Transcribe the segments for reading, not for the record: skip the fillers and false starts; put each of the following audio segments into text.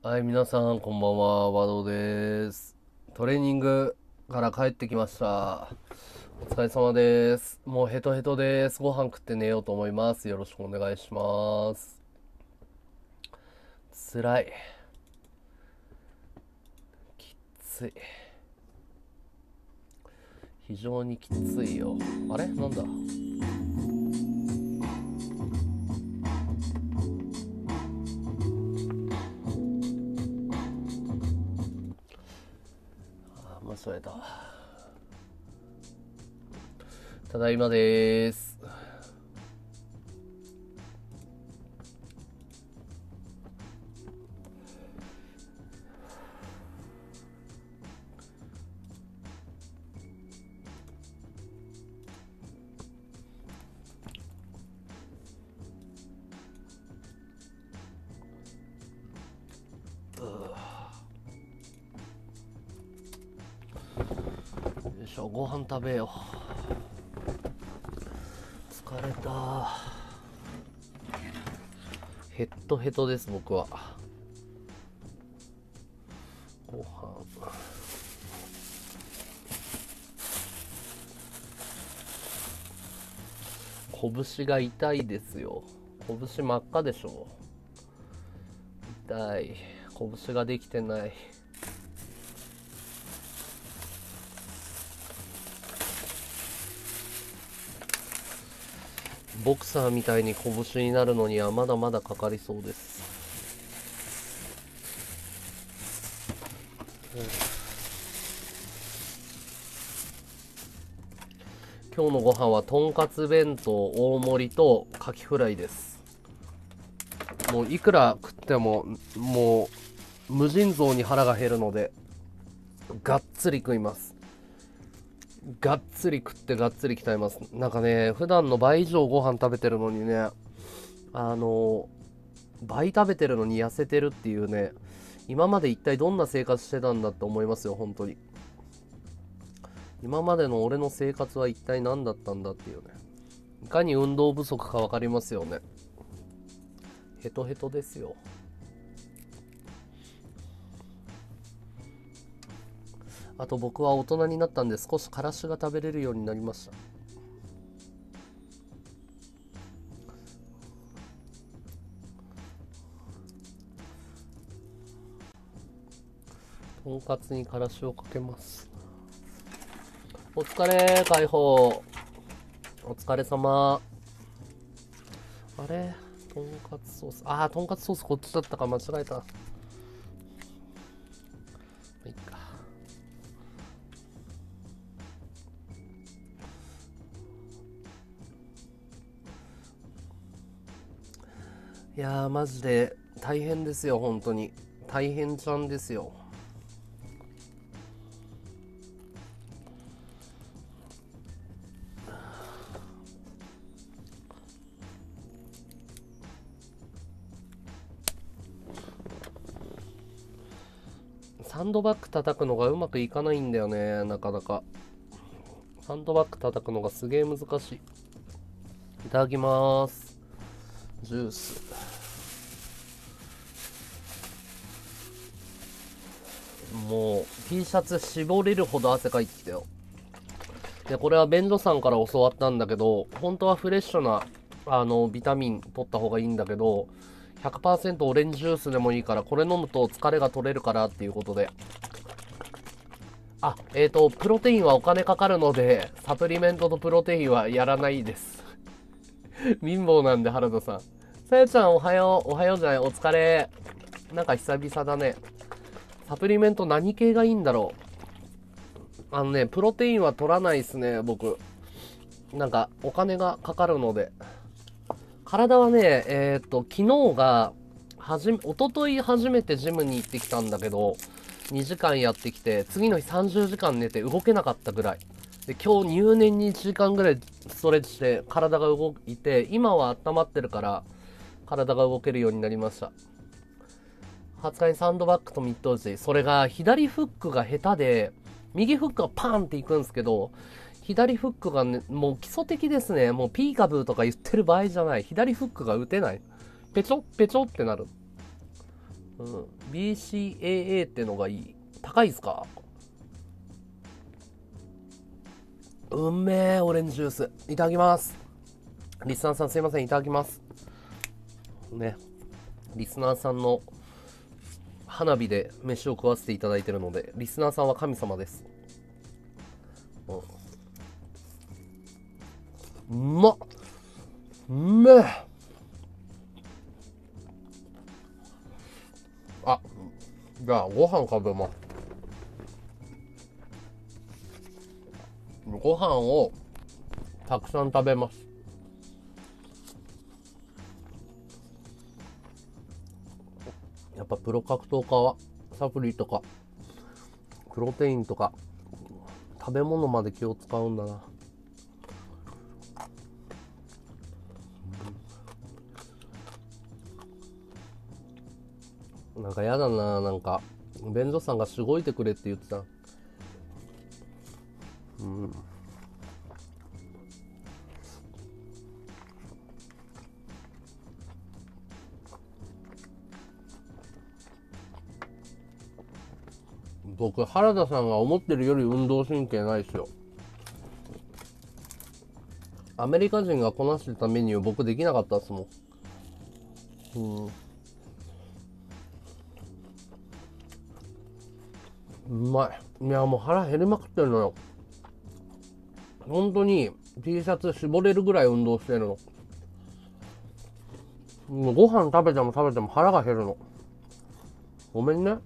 はい、皆さん、こんばんは。和道です。トレーニングから帰ってきました。お疲れ様です。もうヘトヘトです。ご飯食って寝ようと思います。よろしくお願いします。辛い。きつい。非常にきついよ。あれなんだ。間違えた。ただいまです。よいしょ、ご飯食べよう。疲れた。ヘッドヘトです、僕は。ご飯。拳が痛いですよ。拳真っ赤でしょ。痛い。拳ができてない。ボクサーみたいに拳になるのにはまだまだかかりそうです。今日のご飯はとんかつ弁当大盛りとカキフライです。もういくら食ってももう無尽蔵に腹が減るのでがっつり食います。がっつり食ってがっつり鍛えます。なんかね、普段の倍以上ご飯食べてるのにね、あの倍食べてるのに痩せてるっていうね、今まで一体どんな生活してたんだって思いますよ、本当に。今までの俺の生活は一体何だったんだっていうね。いかに運動不足か分かりますよね。ヘトヘトですよ。あと僕は大人になったんで少しからしが食べれるようになりました。とんかつにからしをかけます。お疲れ解放。お疲れ様。あれとんかつソース。とんかつソースこっちだったか間違えた。いいか。いやーマジで大変ですよ、本当に。大変ちゃんですよ。サンドバッグ叩くのがうまくいかないんだよね、なかなか。サンドバッグ叩くのがすげえ難しい。いただきます。ジュース。もう T シャツ絞れるほど汗かいてきたよ。で、これは便所さんから教わったんだけど、本当はフレッシュなビタミン取った方がいいんだけど、100% オレンジジュースでもいいから、これ飲むと疲れが取れるからっていうことで。プロテインはお金かかるので、サプリメントとプロテインはやらないです。貧乏なんで、原田さん。さやちゃん、おはよう。おはようじゃない、お疲れ。なんか久々だね。サプリメント何系がいいんだろう。プロテインは取らないですね、僕。なんか、お金がかかるので。体はね、昨日が、一昨日初めてジムに行ってきたんだけど、2時間やってきて、次の日30時間寝て動けなかったぐらい。で、今日入念に1時間ぐらいストレッチして体が動いて、今は温まってるから体が動けるようになりました。20日にサンドバッグとミッド打ち。それが左フックが下手で、右フックがパーンっていくんですけど、左フックがね、もう基礎的ですね。もうピーカブーとか言ってる場合じゃない。左フックが打てない。ペチョペチョってなる。 うん。BCAA ってのがいい。高いっすか？うんめえ、オレンジジュース。いただきます。リスナーさんすいません、いただきます。ね。リスナーさんの花火で飯を食わせていただいてるので、リスナーさんは神様です。うまっ。うめえ。あ、じゃあご飯食べます。ご飯をたくさん食べます。やっぱプロ格闘家はサプリとかプロテインとか食べ物まで気を使うんだな。なんかやだな。なんか便所さんがしごいてくれって言ってた。うん。僕原田さんが思ってるより運動神経ないっすよ。アメリカ人がこなしてたメニュー僕できなかったっすもん。うん。うまい。いやもう腹減りまくってるのよ。本当に T シャツ絞れるぐらい運動してるの。もうご飯食べても食べても腹が減るの。ごめんね。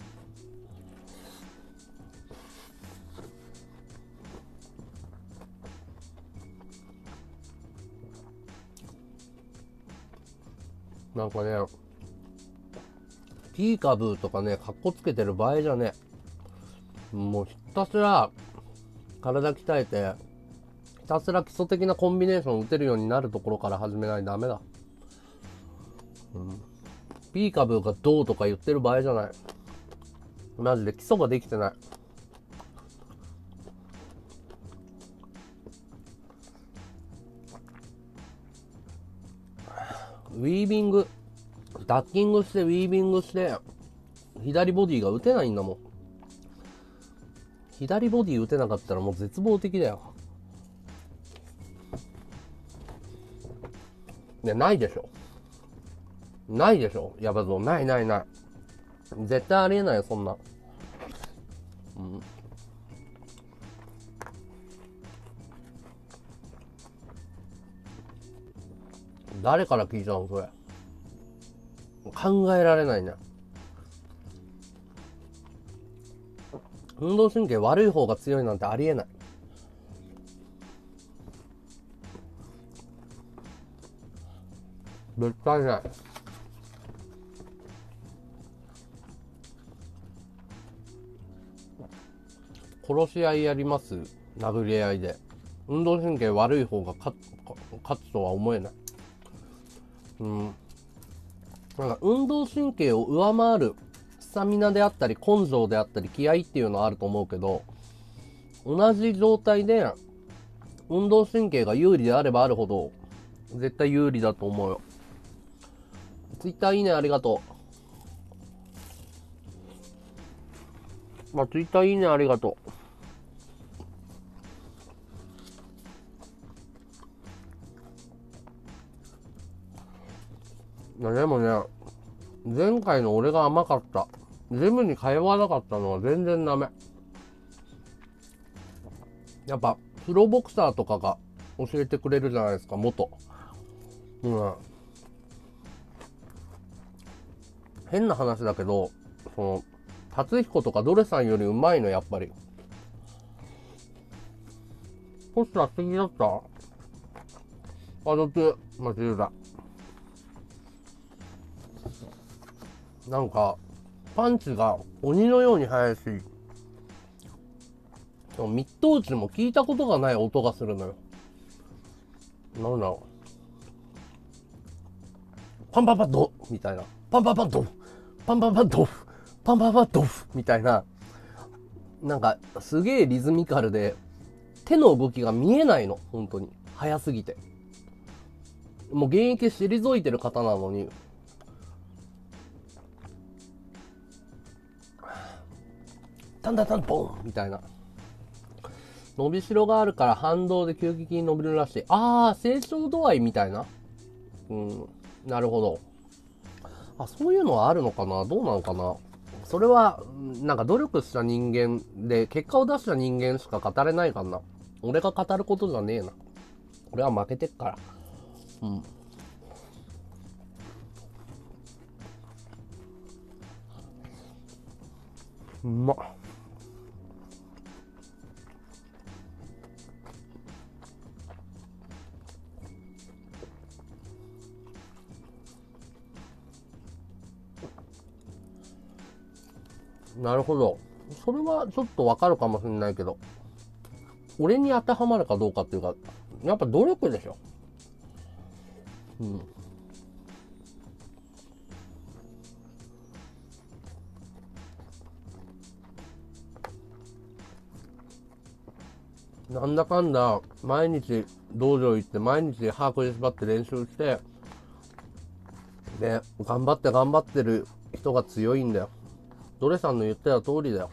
なんかね、ピーカブーとかね、かっこつけてる場合じゃねえ。もうひたすら体鍛えて、ひたすら基礎的なコンビネーションを打てるようになるところから始めないとダメだ。うん。ピーカブーがどうとか言ってる場合じゃない。マジで基礎ができてない。ウィービング、ダッキングしてウィービングして左ボディが打てないんだもん。左ボディ打てなかったらもう絶望的だよ。ね、ないでしょ。ないでしょ。やばぞ。ないないない。絶対ありえないよ、そんな。うん。誰から聞いたのそれ。考えられないね。運動神経悪い方が強いなんてありえない。絶対ない。殺し合いやります。殴り合いで。運動神経悪い方が勝つとは思えない。うん。なんか運動神経を上回るスタミナであったり根性であったり気合っていうのはあると思うけど、同じ状態で運動神経が有利であればあるほど絶対有利だと思うよ。ツイッターいいねありがとう。まあツイッターいいねありがとう。でもね、前回の俺が甘かった。ジムに通わなかったのは全然ダメ。やっぱプロボクサーとかが教えてくれるじゃないですか、元。うん。変な話だけど、その、達彦とかドレさんよりうまいの、やっぱり。ポスター素敵だった？どっち間違えた。なんか、パンチが鬼のように速いし、ミット打ちも聞いたことがない音がするのよ。なんだろう。パンパンパンドみたいな。パンパンパンドフパンパンパンドフパンパンパンドフみたいな。なんか、すげえリズミカルで、手の動きが見えないの。本当に。速すぎて。もう現役退いてる方なのに、 タンタンタンボンみたいな。伸びしろがあるから反動で急激に伸びるらしい。ああ、成長度合いみたいな。なるほど。あ、そういうのはあるのかな？どうなのかな？それは、なんか努力した人間で、結果を出した人間しか語れないかな。俺が語ることじゃねえな。俺は負けてっから。うまっ。なるほど。それはちょっとわかるかもしれないけど、俺に当てはまるかどうかっていうか、やっぱ努力でしょ。なんだかんだ、毎日道場行って、毎日歯食いしばって練習して、で、頑張ってる人が強いんだよ。ドレさんの言ってた通りだよ。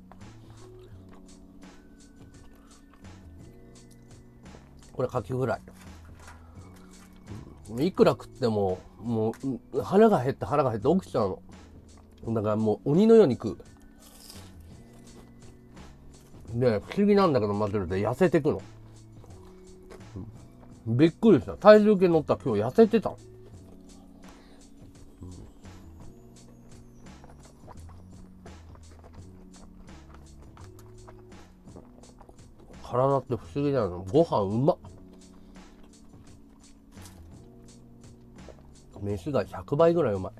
これカキフライ。いくら食っても、もう、腹が減って起きちゃうの。だからもう鬼のように食う。で、不思議なんだけど、マジで痩せてくの。びっくりした。体重計乗ったら今日痩せてた。体って不思議だよな。ご飯うまっ。飯が100倍ぐらいうまい。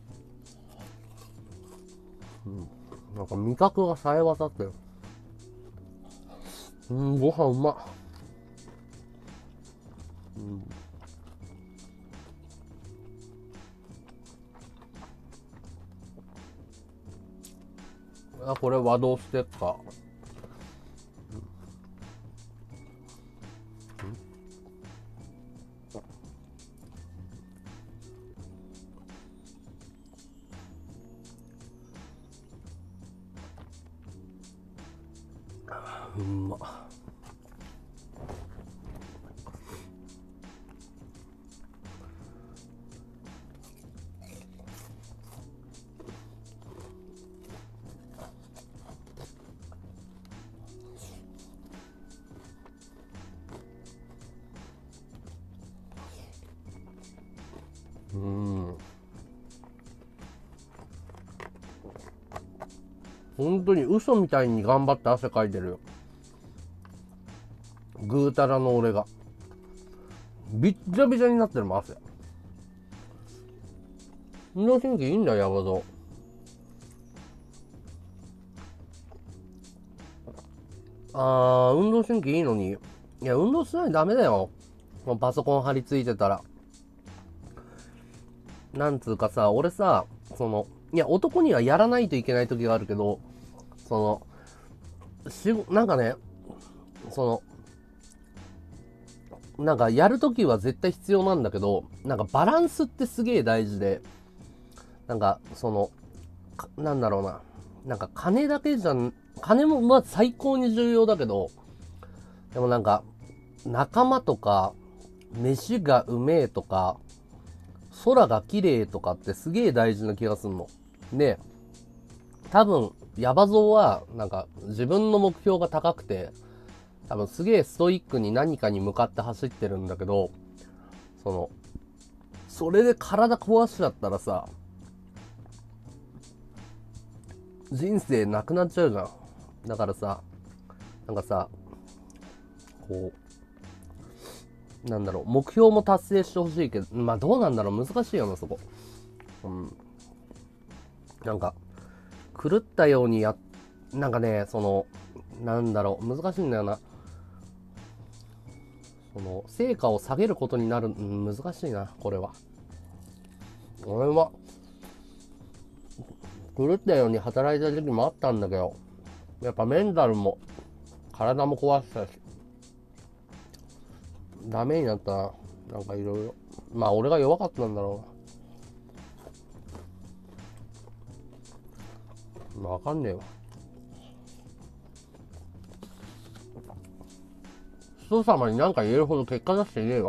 なんか味覚が冴え渡ってる。ご飯うまっ。あ、これ和道ステッカー。うまっ。本当に嘘みたいに頑張って汗かいてるよ。ぐうたらの俺が。びっちゃびちゃになってるもん、汗。運動神経いいんだよ、ヤバゾウ。運動神経いいのに。いや、運動しないとダメだよ。もうパソコン張り付いてたら。なんつうかさ、俺さ、いや、男にはやらないといけない時があるけど、なんかね、なんかやるときは絶対必要なんだけど、なんかバランスってすげえ大事で、なんかなんだろうな。なんか金もまあ最高に重要だけど、でもなんか、仲間とか、飯がうめえとか、空が綺麗とかってすげえ大事な気がするの。で、多分、ヤバゾウは、なんか、自分の目標が高くて、多分すげえストイックに何かに向かって走ってるんだけど、それで体壊しちゃったらさ、人生なくなっちゃうじゃん。だからさ、なんかさ、なんだろう、目標も達成してほしいけど、まあどうなんだろう、難しいよな、そこ。なんか、狂ったようになんかね、なんだろう、難しいんだよな。成果を下げることになる、難しいな、これは。俺は、狂ったように働いた時期もあったんだけど、やっぱメンタルも、体も壊したし、ダメになったな。なんかいろいろ。まあ俺が弱かったんだろうな。わかんねえわ。 人様に何か言えるほど結果出してねえわ。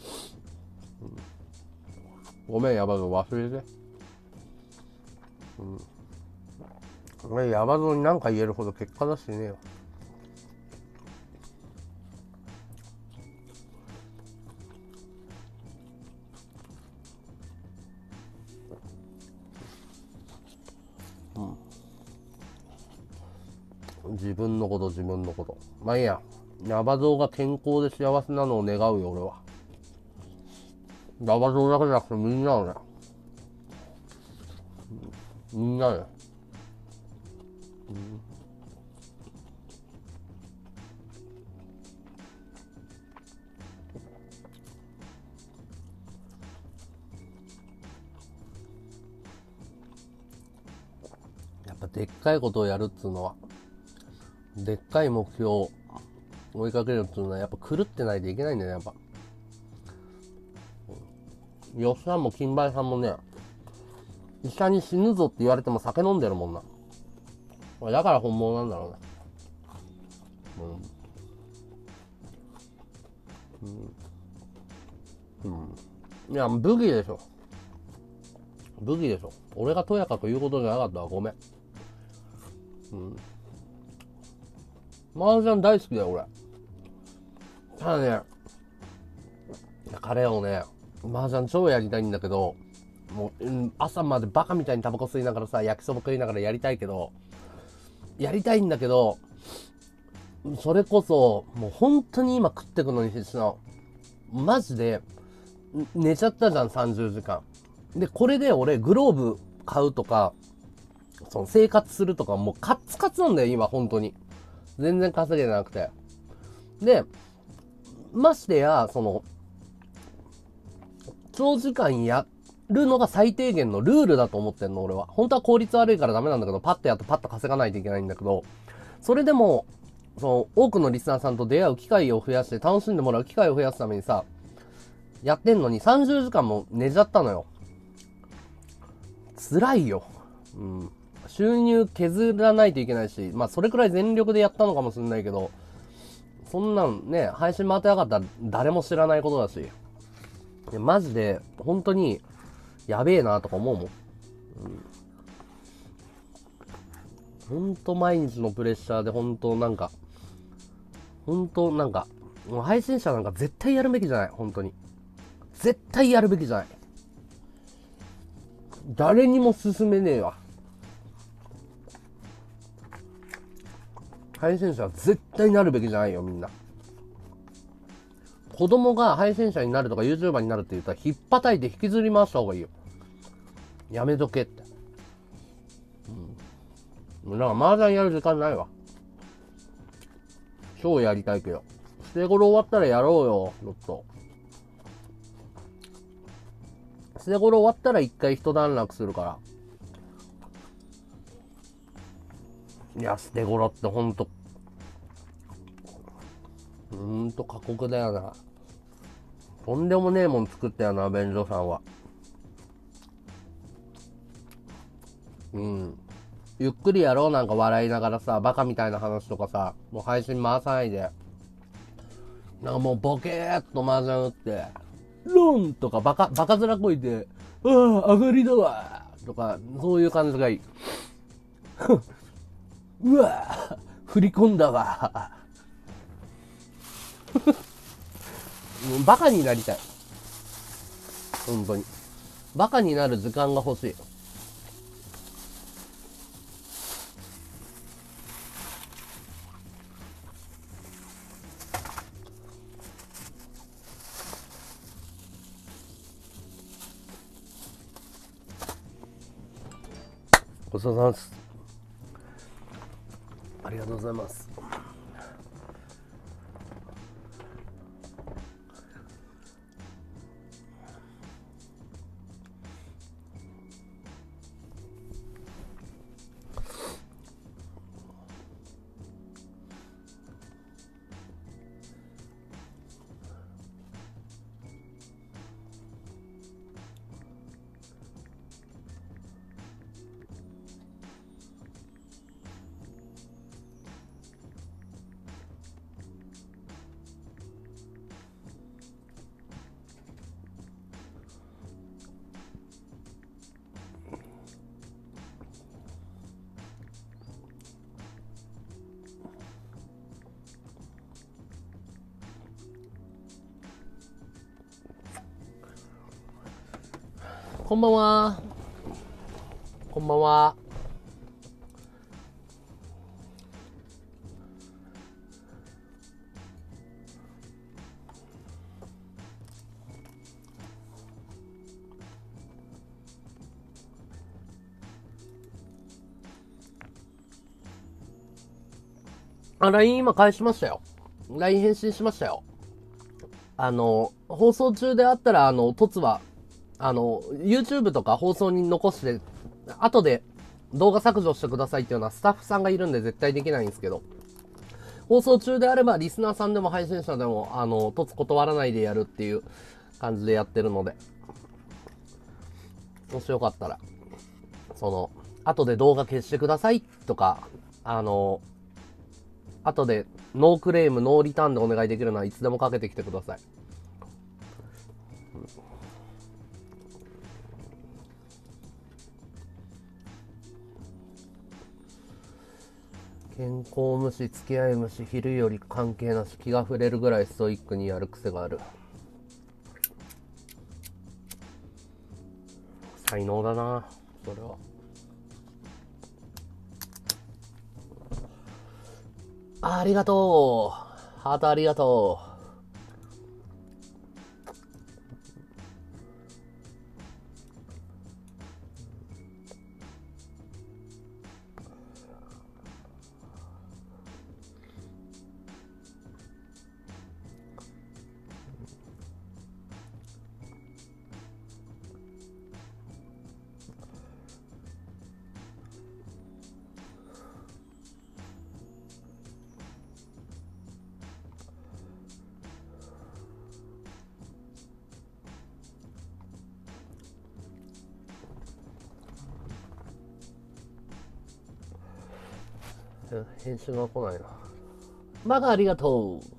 ごめん、ヤバゾウ忘れて。俺、ヤバゾウに何か言えるほど結果出してねえわ。自分のこと。まあいいや。ヤバゾウが健康で幸せなのを願うよ、俺は。ヤバゾウだけじゃなくてみんなのね。みんなね。やっぱでっかいことをやるっつうのは、でっかい目標を追いかけるっつうのはやっぱ狂ってないといけないんだよね、やっぱ。ヨシさんも金梅さんもね、医者に死ぬぞって言われても酒飲んでるもんな。だから本物なんだろうね。いや、武器でしょ。俺がとやかく言うことじゃなかったわ、ごめん。麻雀大好きだよ、俺。ただね、彼をね、麻雀超やりたいんだけど、もう、朝までバカみたいにタバコ吸いながらさ、焼きそば食いながらやりたいんだけど、それこそ、もう本当に今食ってくのに必死なの。マジで、寝ちゃったじゃん、30時間。で、これで俺、グローブ買うとか、その生活するとか、もうカツカツなんだよ、今、本当に。全然稼げてなくて。で、ましてや、その、長時間やるのが最低限のルールだと思ってんの、俺は。本当は効率悪いからダメなんだけど、パッとやってパッと稼がないといけないんだけど、それでも、その、多くのリスナーさんと出会う機会を増やして、楽しんでもらう機会を増やすためにさ、やってんのに30時間も寝ちゃったのよ。辛いよ。収入削らないといけないし、まあそれくらい全力でやったのかもしれないけど、そんなんね、配信回ってなかったら誰も知らないことだし、マジで本当にやべえなとか思うもん。本当毎日のプレッシャーで本当なんか、もう配信者なんか絶対やるべきじゃない、本当に。絶対やるべきじゃない。誰にも勧めねえわ。配信者は絶対なるべきじゃないよ、みんな。子供が配信者になるとか YouTuber になるって言ったら引っ叩いて引きずり回した方がいいよ。やめとけって。だから麻雀やる時間ないわ。超やりたいけど。捨て頃終わったらやろうよ、ちょっと。捨て頃終わったら一回一段落するから。いや、捨て頃ってほんと過酷だよな。とんでもねえもん作ったよな、便所さんは。ゆっくりやろう、なんか笑いながらさ、バカみたいな話とかさ、もう配信回さないで。なんかもうボケーっと麻雀打って、ロンとかバカ面こいて、ああ、上がりだわとか、そういう感じがいい。うわ振り込んだわバカになりたい。本当に。バカになる時間が欲しい。ごちそうさまです。ありがとうございます。 こんばんは。こんばんは。LINE 今返しましたよ。LINE 返信しましたよ。放送中であったら、トツは、YouTube とか放送に残して、後で動画削除してくださいっていうのはスタッフさんがいるんで絶対できないんですけど、放送中であればリスナーさんでも配信者でも、トツ断らないでやるっていう感じでやってるので、もしよかったら、後で動画消してくださいとか、後でノークレーム、ノーリターンでお願いできるのはいつでもかけてきてください。健康無視、付き合い無視、昼より関係なし、気が触れるぐらいストイックにやる癖がある。才能だな、それは。ありがとう。ハートありがとう。返信が来ないな。まだありがとう。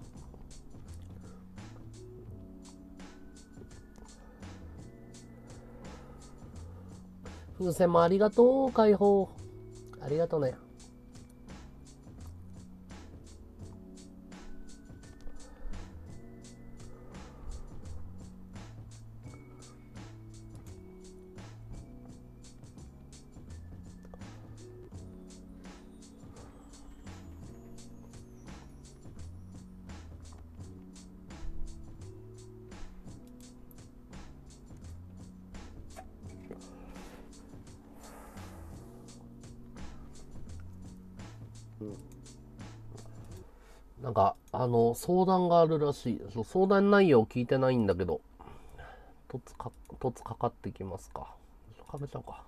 風船もありがとう。解放ありがとうね。なんか相談があるらしい。相談内容聞いてないんだけど、とつかかってきますか。かけちゃうか。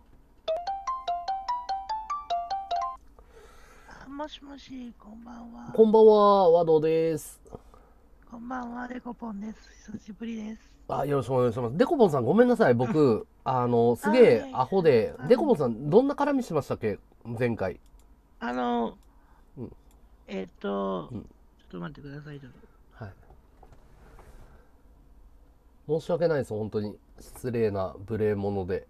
もしもし、こんばんは。 こんばんは、和道です。 こんばんは、デコポンです。久しぶりです。 よろしくお願いします。デコポンさんごめんなさい。僕、すげえアホで、デコポンさんどんな絡みしましたっけ前回。 うん、ちょっと待ってください、ちょっと。 はい。申し訳ないです、本当に。失礼な無礼者で。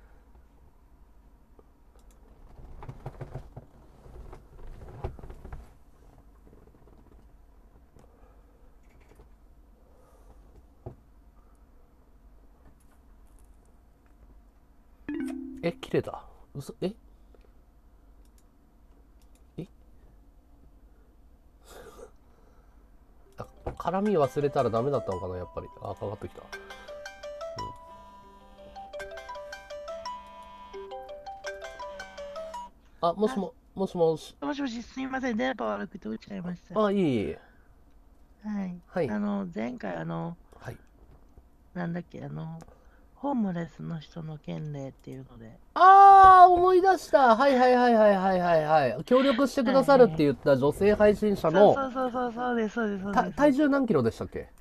切れた。嘘、絡み忘れたらダメだったのかな、やっぱり。かかってきた。もしもし。 もしもし、すみません、電波悪くて落ちちゃいました。 いえいえ。 はい。 はい。 前回、 はい。 なんだっけ、ホームレスの人の件例っていうので。 思い出した。はいはいはいはいはいはいはい。協力してくださるって言った女性配信者の、 そうです、そうです、そうです。 体重何キロでしたっけ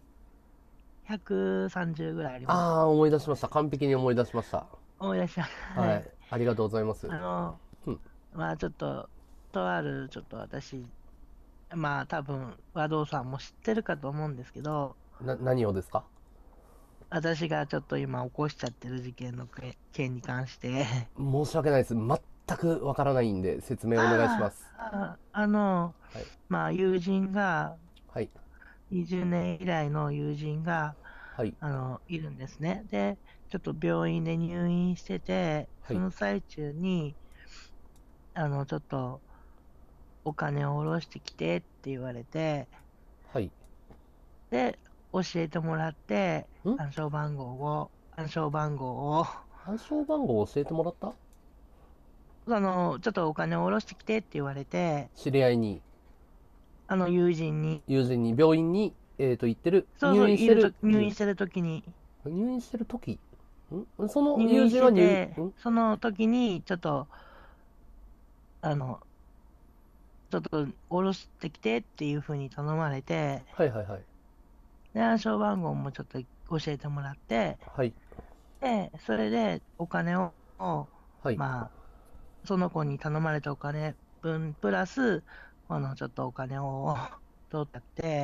130ぐらいあります。 思い出しました。完璧に思い出しました。 思い出した。 はい。ありがとうございます。 まあちょっと、ちょっと私、まあ多分、和道さんも知ってるかと思うんですけど、 何をですか？ 私がちょっと今起こしちゃってる事件の件に関して申し訳ないです。全くわからないんで説明お願いします。 はい、まあ友人が、 はい。 20年以来の友人が、 はい。 いるんですね。で、ちょっと病院で入院してて、 はい。 その最中に、ちょっとお金を下ろしてきてって言われて、 はい。 で、教えてもらって、 ん暗証番号を、 暗証番号を教えてもらった？ ちょっとお金を下ろしてきてって言われて、 知り合いに、 友人に、 友人に、病院に、行ってる、 そうそう、入院してる時に、 入院してる時その友入院し人は入、 てて、 んその時に、あの、ちょっと下ろしてきてっていう風に頼まれて、 はいはいはい。 で、暗証番号もちょっと教えてもらって、 はい。 で、それでお金を、 はい。 まあ、その子に頼まれたお金分プラス、ちょっとお金を取って、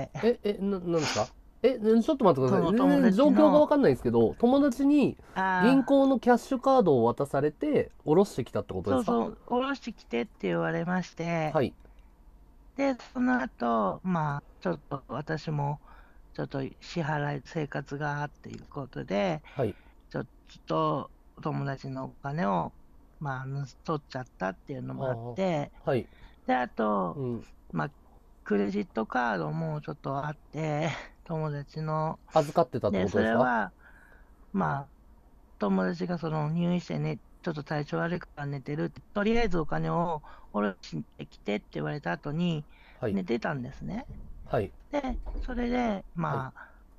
なんですか？ちょっと待ってください。 その友全然状達の、 況がわかんないんですけど、友達に銀ああ、 行のキャッシュカードを渡されて、下ろしてきたってことですか？ そうそう、下ろしてきてって言われまして、 はい。 で、その後、ちょっと私も、ちょっと支払い、生活がっていうことで、 はい。 ちょっと友達のお金を、盗っちゃったっていうのもあっあて、 あ。はい。 で、あと、 うん。 まあ、クレジットカードもちょっとあって、友達の。 預かってたってで、そことですか？ れは、まあ、友達がその入院してね、ちょっと体調悪いから寝てるって、とりあえずお金を下ろしてきてって言われた後にはい。 寝てたんですね。 はい。 で、それで、 はい。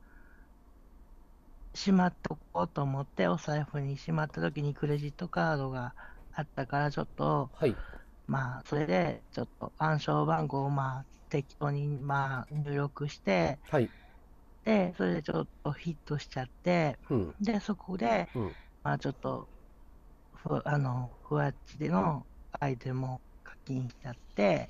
しまっておこうと思って、お財布にしまった時にクレジットカードがあったから、ちょっと、 はい。 それで、ちょっと暗証番号を適当に入力して、 はい。 で、それでちょっとヒットしちゃって、 うん。 で、そこで、 うん。 ちょっと、ふわっちでのアイテムを課金しちゃって、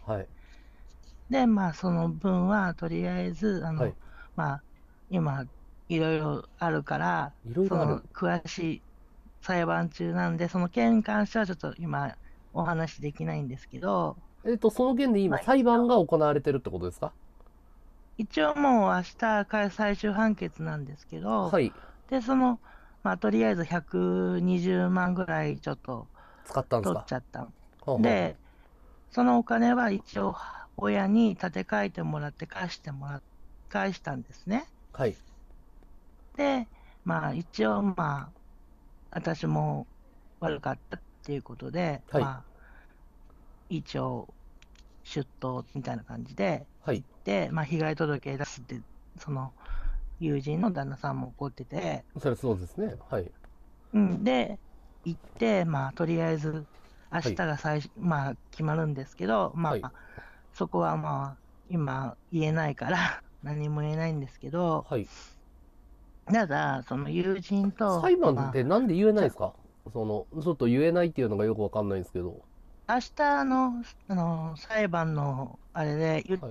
はい。 で、その分は、とりあえず、 はい。 まあ、今、いろいろあるから、 いろいろある。 詳しい裁判中なんで、その件に関してはちょっと今、お話できないんですけど、 その件で今、裁判が行われてるってことですか？ 一応もう明日最終判決なんですけど、 はい。 で、とりあえず120万ぐらいちょっと取っ使ったんですか？ ちゃった。 ほうほうほで、そのお金は一応親に立て替えてもらって返したんですね。 う。はい。 で、一応私も悪かったっていうことで、 はい。 一応出頭みたいな感じではい。 行って、被害届出すって、その友人の旦那さんも怒ってて、 それそうですね。はい。 うん、で、行って、とりあえず、明はい。 日が決まるんですけど、 はい。 そこは今言えないから何も言えないんですけど、 はい。 ただ、その友人と、 裁判ってなんで言えないでじゃすか？ちょっと言えないっていうのがよくわかんないんですけど。 明日の、裁判の、あれで、 はい。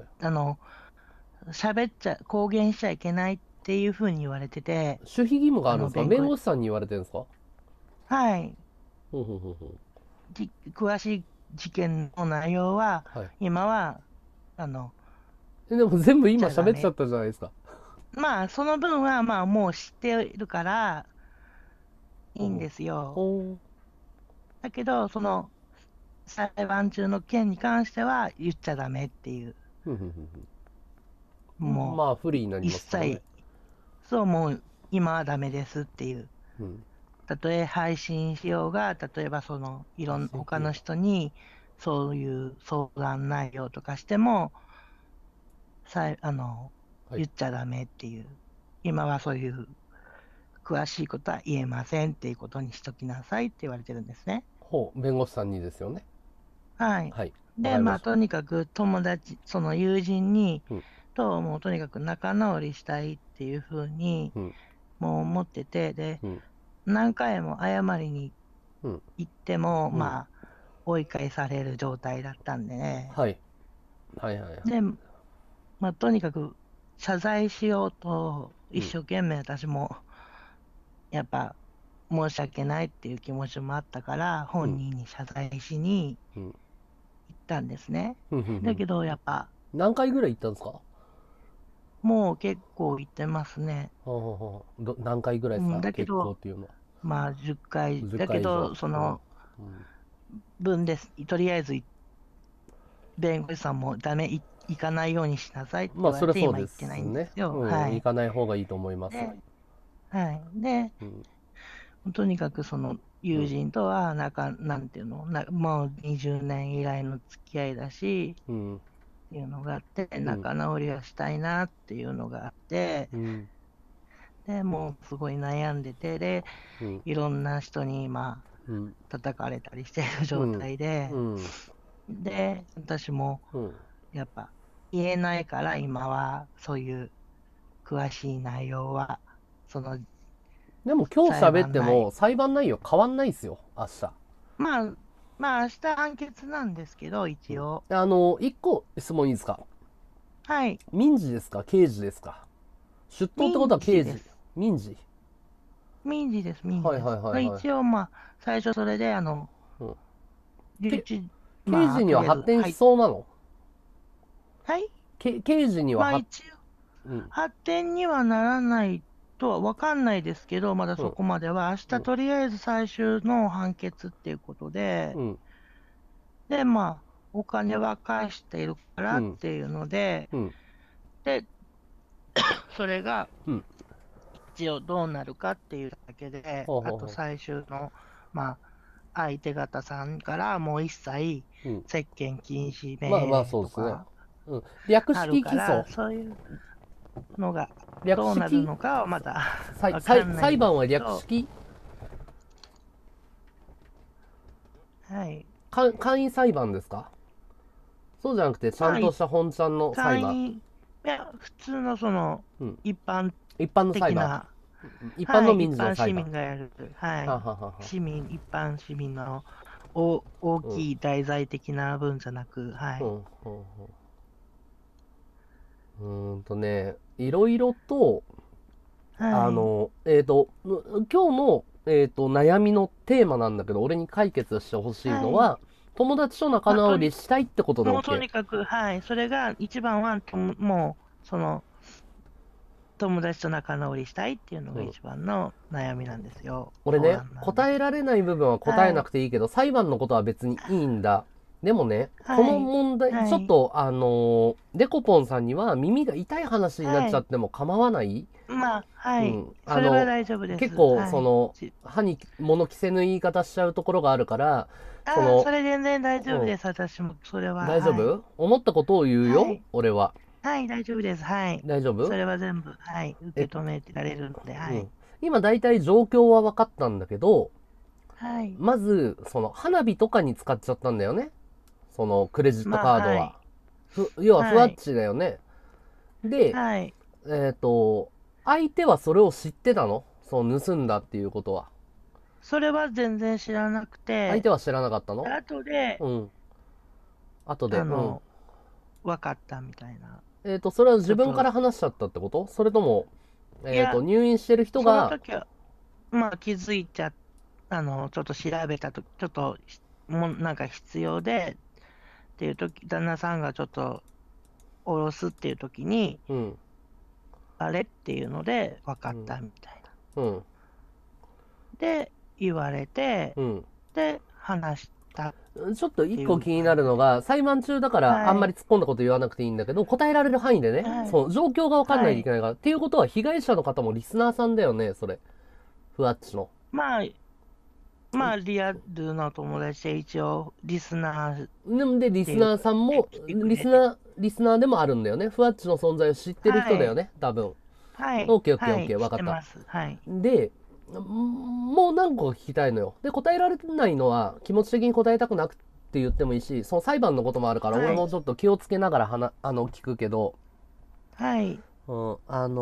公言しちゃいけないっていうふうに言われてて、 守秘義務があるんですか？弁弁護士、 護士さんに言われてるんですか？ はい、 ほうほうほうほう。 詳しい事件の内容は、 はい。 今は、あの、 でも全部今じゃダメ。 喋っちゃったじゃないですか。 その分は、もう知っているからいいんほうほう。 ですよ。 ほだけど、その裁判中の件に関しては言っちゃダメっていう、 う。ふんふんふんふん。 もまあ、不う利になり一ますからね。 切、そう、もう今はダメですっていう。 うん。 たとえ配信しようが、例えばいろん、他の人にそういう相談内容とかしても、さい、あの、 はい。 言っちゃダメっていう。今はそういう詳しいことは言えませんっていうことにしときなさいって言われてるんですね。 弁護士さんにですよね。 はい。 はい。わかで、 りました。 とにかく友達、その友人うん。 もうとにかく仲直りしたいっていうふうに、 うん。 もう思ってて、で、 うん。 何回も謝りにうん。 行っても、 うん。 追い返される状態だったんでね。 はい。はいはいはい。 で、とにかく謝罪しようと、 うん。 一生懸命私も、やっぱ、申し訳ないっていう気持ちもあったから、 うん。 本人に謝罪しにうん。 行ったんですね。 ふんふんふん。 だけど、やっぱ、 何回ぐらい行ったんですか？ もう結構行ってますね。 ほうほうほう何回ぐらいですか、結構だけど、 っていうのは。 まあ10回、 10 だけ回以上。 ど、そうん。 の分です。とりあえず弁護士さんも行かないようにしなさいってまあ、 言われて、 それそうで今行ってないんですね。 すよ。 うん。行はい。 かない方がいいと思います。 で、はい。で、 うん。 とにかくそのうん。 友人とはなんていうの、もう20年以来の付き合いだし、 うん。 っていうのがあって、 うん。 仲直りはしたいなっていうのがあって、 うん。 で、もうすごい悩んでて、で、 うん。 いろんな人に今、 うん。 叩かれたりしている状うん。 態で、 うん。 で、私もうん。 やっぱ言えないから今はそういう詳しい内容は、そのでも今日裁喋っ判内、 ても裁判内容変わんないっすよ、明日。 まあ、まあ明日判決なんですけど、 うん。 一応。 一個質問いいですか？ はい、 民事ですか刑事ですか？出頭ってことは民刑事。 事です。 民事。 民事です、民事はいです。 はいはいはい。 一応まあ、最初それで、 うん。 留置、まあ、 刑事にはとりあえず、 発展しそうなの？ はい。 刑事にはまあ一応、 うん。 発展にはならないとは分かんないですけど、まだうん。 そこまでは、明日うん。 とりあえず最終の判決っていうことで、 うん。 で、まあ、お金は返しているからっうん。 ていうので、 うん。 で、それがうん。 一応どうなるかっていうだけで、 ほうほうほあと最終の、まあ、相手方さんからもう一切う。うん。 接見禁止まあまあ命令そうですね。 とかうん。略ある式起訴。 から、そういうのがどうなる略式のかはまだわかんないんです裁判はけど、 略式はい。 簡易裁判ですか？そうじゃなくて、ちゃまあ、 んとした本ちゃんの裁判。 簡易、いや、普通のその、 うん。 一般一般の裁判。 的な、はい、 一般の民一般市事の裁判。 民がやる、はい、 はははは。 一般市民の大うん。 きい題材的な分じゃなく、はい、 うん。いろいろと、 はい。 今日の、悩みのテーマなんだけど、俺に解決してほしいはい。 のは、友達と仲まあ、 直りしたいってことでもうと OK。 にかく、はい。それが一番は、もう、その、友達と仲直りしたいっていうのうん。 が一番の悩みなんですよ。相俺ね、 談なんで。 答えられない部分は答えなはい。 くていいけど、裁判のことは別にいいんだ。でもね、このはい。 問題、 はい。 ちょっと、デコポンさんには耳が痛い話になっはい。 ちゃっても構わない。 まあ、はい。 うん。 それは大丈夫です。 結構、 はい。 歯に物着せぬ言い方しちゃうところがあるから、そああ、 の、 それ全然大うん、 丈夫です。私も、それは。 大丈はい。 夫？思ったことを言うよ、 はい。 俺は。 はい、大丈夫です。はい。 大丈夫？ それは全部、はい。 え、 受け止めてられるので、はい。 うん。今大体状況は分かったんだけど、 はい。 まず、花火とかに使っちゃったんだよね。そのクレジットまあ、 カードは。 はい。 要はふわはい。 っちだよね。で、 はい。 相手はそれを知ってたの？盗んだっていうことは。 それは全然知らなくて、 相手は知らなかったの？ 後で、 うん。後で、うん。 分かったみたいな。 それは自分かちょっと、 ら話しちゃったってこと？それとも、 いや、 入院してる人そのが、 時は、まあ気づいちゃ、ちょっと調べたとき、ちょっと、なんか必要で、っていうとき、旦那さんがちょっと下ろすっていうときに、 うん、 あれっていうので分かうん、 ったみたいな。 うん、 で、言われて、 うん。 で、話したっちょっと一ていう個気にな感じで。 るのが、裁判中だからあんまりはい。 突っ込んだこと言わなくていいんだけど、答えられる範囲でね、 はい。 その状況がわかんなはい。 いといけないから。っていうことは被害者の方もリスナーさんだよね、それ。ふわっちの。 まあ、リアルな友達で一応、リスナーっで、リていうスナーさんも、 で来てくれて。 リスナーでもあるんだよね。ふわっちの存在を知ってる人はい。 だよね、多分。 はい。 オッケーオッケーオッケー、 はい。知わかった。 ってます。はい。 で、もう何個か聞きたいのよ。で、答えられないのは気持ち的に答えたくなくって言ってもいいし、その裁判のこともあるから、俺はい。 もちょっと気をつけながら聞くけど、 はい。 うん、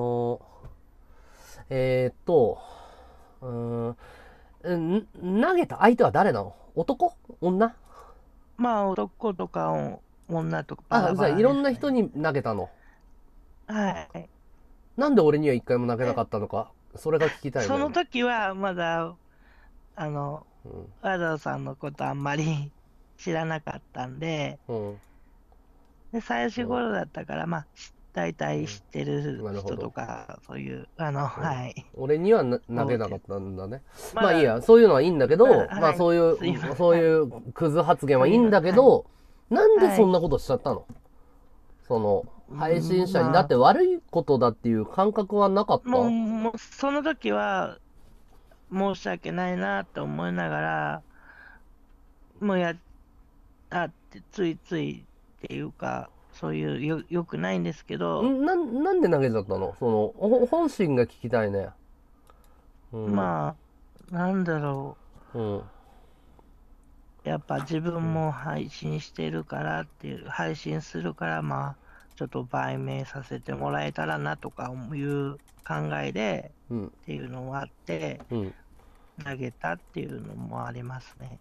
えーっと、う投げた相手は誰なの？男？女？ まあ、男とか女とかバあ、 ラバラじゃあいろんな人ですね。 に投げたの？ はい。 なんで俺には一回も投げなかで、 ったのか、それが聞きたいのよ。 その時はまだ、あの、 うん。 和田さんのことあんまり知らなかったんで、 うん。 で、最初うん。 頃だったから、まあ、 大体知ってる人なるほど。 とか、そういう、はい。 俺には投げ多いです。 なかったんだね。まあいいまあ、 や、そういうのはいいんだけど、まあはい。 そういう、 すいません。 そういはい。 うクズ発言そういうの、 はいいんだけはい。 ど、なんではい。 そんなことしちゃったの？その、配信者に、だっまあ、 て悪いことだっていう感覚はなかった？ もう、その時は申し訳ないなと思いながら、もうって、ついついっていうか、そういうよくないんですけど、 なんで投げちゃったの？その、本心が聞きたいね。うん。 まあ、なんだろうん。 う。やっぱ自分うん。 も配信してるからっていう、配信するから、まあ、ちょっと売名させてもらえたらなとかいう考えでうん。 っていうのもあって、 うん。 投げたっていうのもありますね。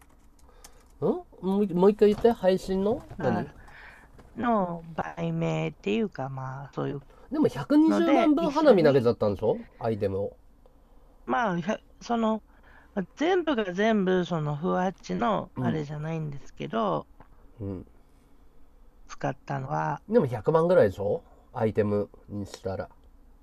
もう一回言って。配信の何？ あの売名っていうか、まあ、そういうでも120 ので、 万分一花火投げち緒に、 ゃったんでしょ？アイテムを。 まあ、全部が全部、その、ふわっちのうん。 あれじゃないんですけど、 うん。 使ったのは、 でも100万ぐらいでしょ？アイテムにしたら。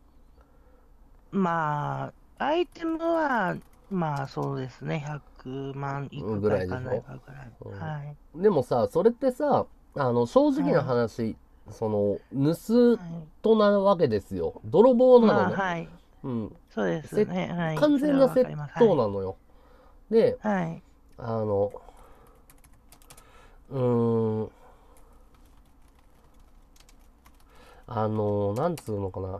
まあ、アイテムは、まあそうですね、100万いくぐかいかないらいでしょ？ かぐらい。 うはい。 ん。でもさ、それってさ、正直なはい。 話、盗はい。 人なわけですよ。泥棒なのまあ、 ね。 はい。 うん。 そうですね。はい。 完それ全な窃はわかります。はい。 盗なのよ。で、 はい。 あの、うーん、なんつうのかな。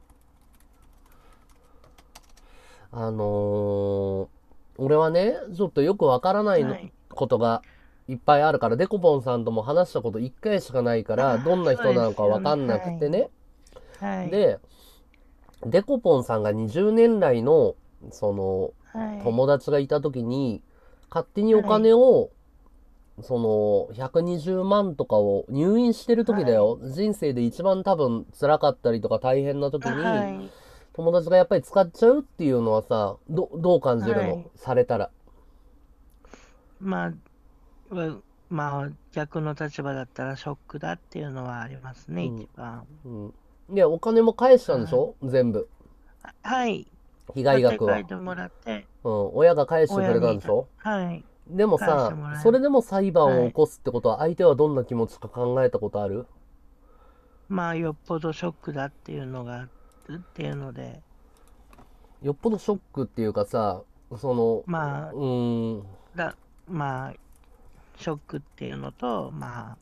あの俺はね、ちょっとよくわからないのはい。 ことがいっぱいあるから、デコポンさんとも話したこと1回しかないから、どんなそう人なのかですよね。 わかんなはい。 くてね。 はい。 で、デコポンさんが20年来の、その、 はい。 友達がいた時に、勝手におはい。 金を、120万とかを入院してる時だはい。 よ。人生で一番多分辛かったりとか大変な時に、 はい。 友達がやっぱり使っちゃうっていうのはさ、どう感じるの？ はい。 されたら。 まあ、まあ、逆の立場だったらショックだっていうのはありますね、 うん。 一番。 うん。で、お金も返したんでしはい。 ょ？全部。 はい。 被害立て額は。 替えてもらって、 うん。親が返してく親に、 れたんでしょ？ はい。 でも返してさ、 もらい、 それでも裁判はい。 を起こすってことは相手はどんな気持ちか考えたことある？ まあ、よっぽどショックだっていうのがあるっていうので、 よっぽどショックっていうかさ、 まあ、 うーん、 まあ、ショックっていうのと、まあ、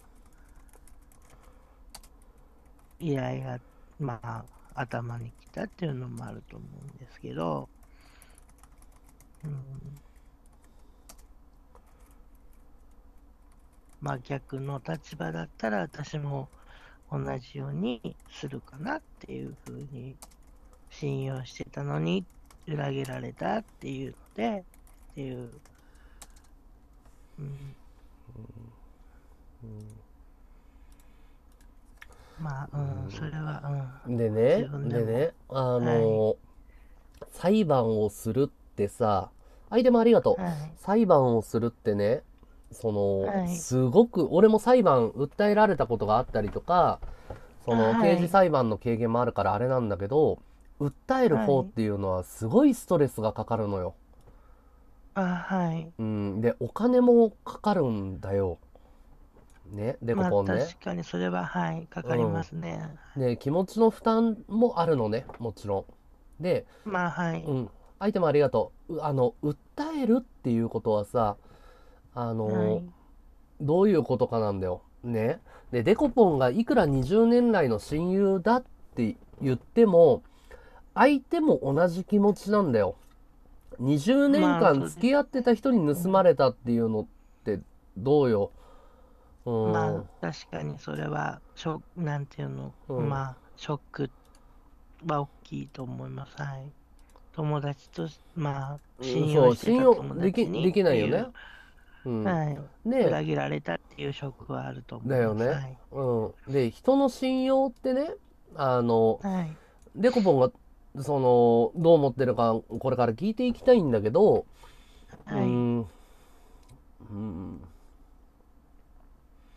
依頼が、まあ、頭に来たっていうのもあると思うんですけど、うん、まあ逆の立場だったら私も同じようにするかなっていうふうに信用してたのに裏切られたっていうので、っていう、うん、まあ、うん、それは、 でうん、 ね、 自分でも、 でね、 はい、 裁判をするってさ、相手もありがとう。 はい、 裁判をするってね、 はい、 すごく、俺も裁判訴えられたことがあったりとか、刑事はい、 裁判の経験もあるからあれなんだけど、訴えるはい、 方っていうのはすごいストレスがかかるのよ。 はい。 うん。で、お金もかかるんだよ。ね、デコまあポンね。 確かにそれは、はい、かかりうん。 ますね。 で、気持ちの負担もあるのね、もちろん。で、 まあ、はい、 うん。相手もありがとう。訴えるっていうことはさ、あの、 はい、 どういうことかなんだよ。ね。で、デコポンがいくら20年来の親友だって言っても、相手も同じ気持ちなんだよ。20年まあ間そうです付き合ってた人に盗まね。 れたっていうのってどうよ。うーまあ、 ん。 確かにそれは、なんていうの、 うん。 まあ、ショックは大きいと思います。はい。友達とまあ、 うん、 信用そう、 してた友で達にっきないよね。 ていう、 うん。 はい。 で、 裏切られたっていうショックはあると思います。 だよね。 はい。 うん。で、人の信用ってね、あの、 はい。 デコポンが、どう思ってるか、これから聞いていきたいんだけど、うーはい。 ん、うん、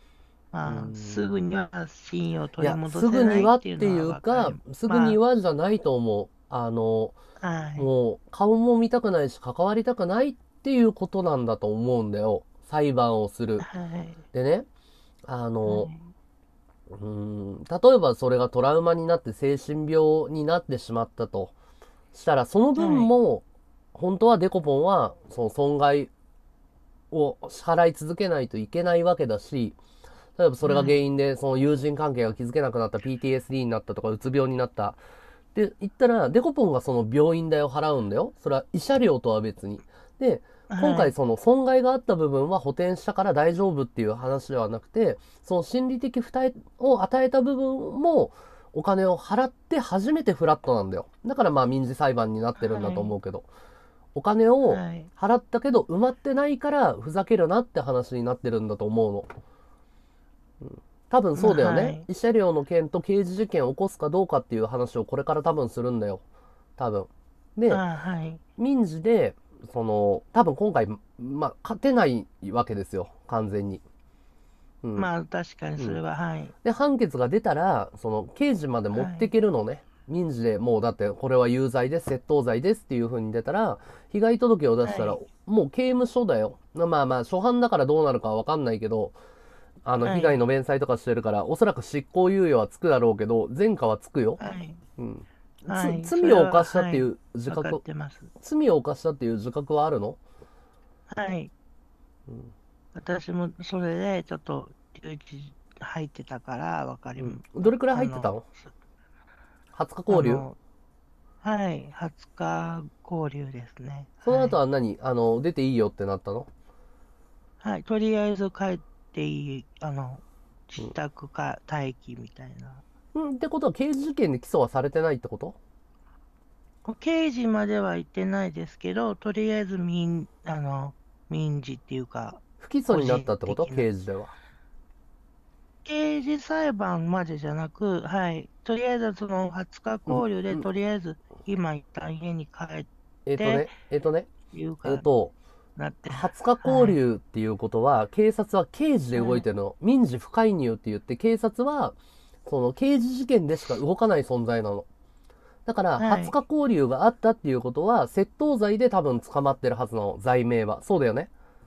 まあ、すぐには信用をいや、 取り戻すぐにせないはっていっていうのはうか、 わかり、 すぐにまはじゃないと思う。 はい、 もう、顔も見たくないし、関わりたくないっていうことなんだと思うんだよ。裁判をする。 はい、 でね、あの、 はい、 例えばそれがトラウマになって精神病になってしまったとしたら、その分はい、 も、本当はデコポンは、その損害を支払い続けないといけないわけだし、例えばそれが原はい、 因で、その友人関係が築けなくなった、 PTSD になったとか、うつ病になったって言ったら、デコポンがその病院代を払うんだよ。それは慰謝料とは別に。で、今はい、 回その損害があった部分は補填したから大丈夫っていう話ではなくて、その心理的負担を与えた部分もお金を払って初めてフラットなんだよ。だからまあ民事裁判になってるんだはい、 と思うけど、お金をはい、 払ったけど埋まってないからふざけるなって話になってるんだと思うの。多分そうだよね。 はい、 慰謝料の件と刑事事件を起こすかどうかっていう話をこれから多分するんだよ。多分。で、 はい、 民事で、多分今回、まあ、勝てないわけですよ。完全に。うん。 まあ、確かにうん。 それは、はい、 で、判決が出たら、刑事まで持はい、 っていけるのね。民事でもうだってこれは有罪です、窃盗罪ですっていう風に出たら、被害届を出したら、 はい、 もう刑務所だよ。まあまあ、初犯だからどうなるかはわかんないけど、被害はい、 の弁済とかしてるから、おそらく執行猶予はつくだろうけど、前科はつくよ。 はい、 うん。 はい、それは、 罪を犯したっはい、 ていう自わかっ覚、 てます。 罪を犯したっていう自覚はあるの？ はい。私もそれでちょっと留置入ってたからわかりま、 うん。どれくらいあの、 入ってたの？ 20日拘留？ あの、はい、20日交流ですね。 そのはい。 後は何出ていいよってなったの？ はい、とりあえず帰っていい、自う宅か待機みたいな。 ん。ってことは刑事事件で起訴はされてないってこと？ 刑事までは行ってないですけど、とりあえず民事っていうか、 不起訴になっ個人たってこと？ 的な。 刑事では。 刑事裁判までじゃなく、はい、とりあえずその20日うん。 拘留で、 うん。 とりあえず今一旦家に帰っえっとて、 ね、えっとね、 いうか、 えっと、 なって、 20日拘はい、 留っていうことは、警察は刑事で動はい、 いてるの。民事不介入って言って、警察は、その刑事事件でしか動かない存在なの。だから、20 はい。 日拘留があったっていうことは、窃盗罪で多分捕まってるはずなの。罪名は。そうだよね。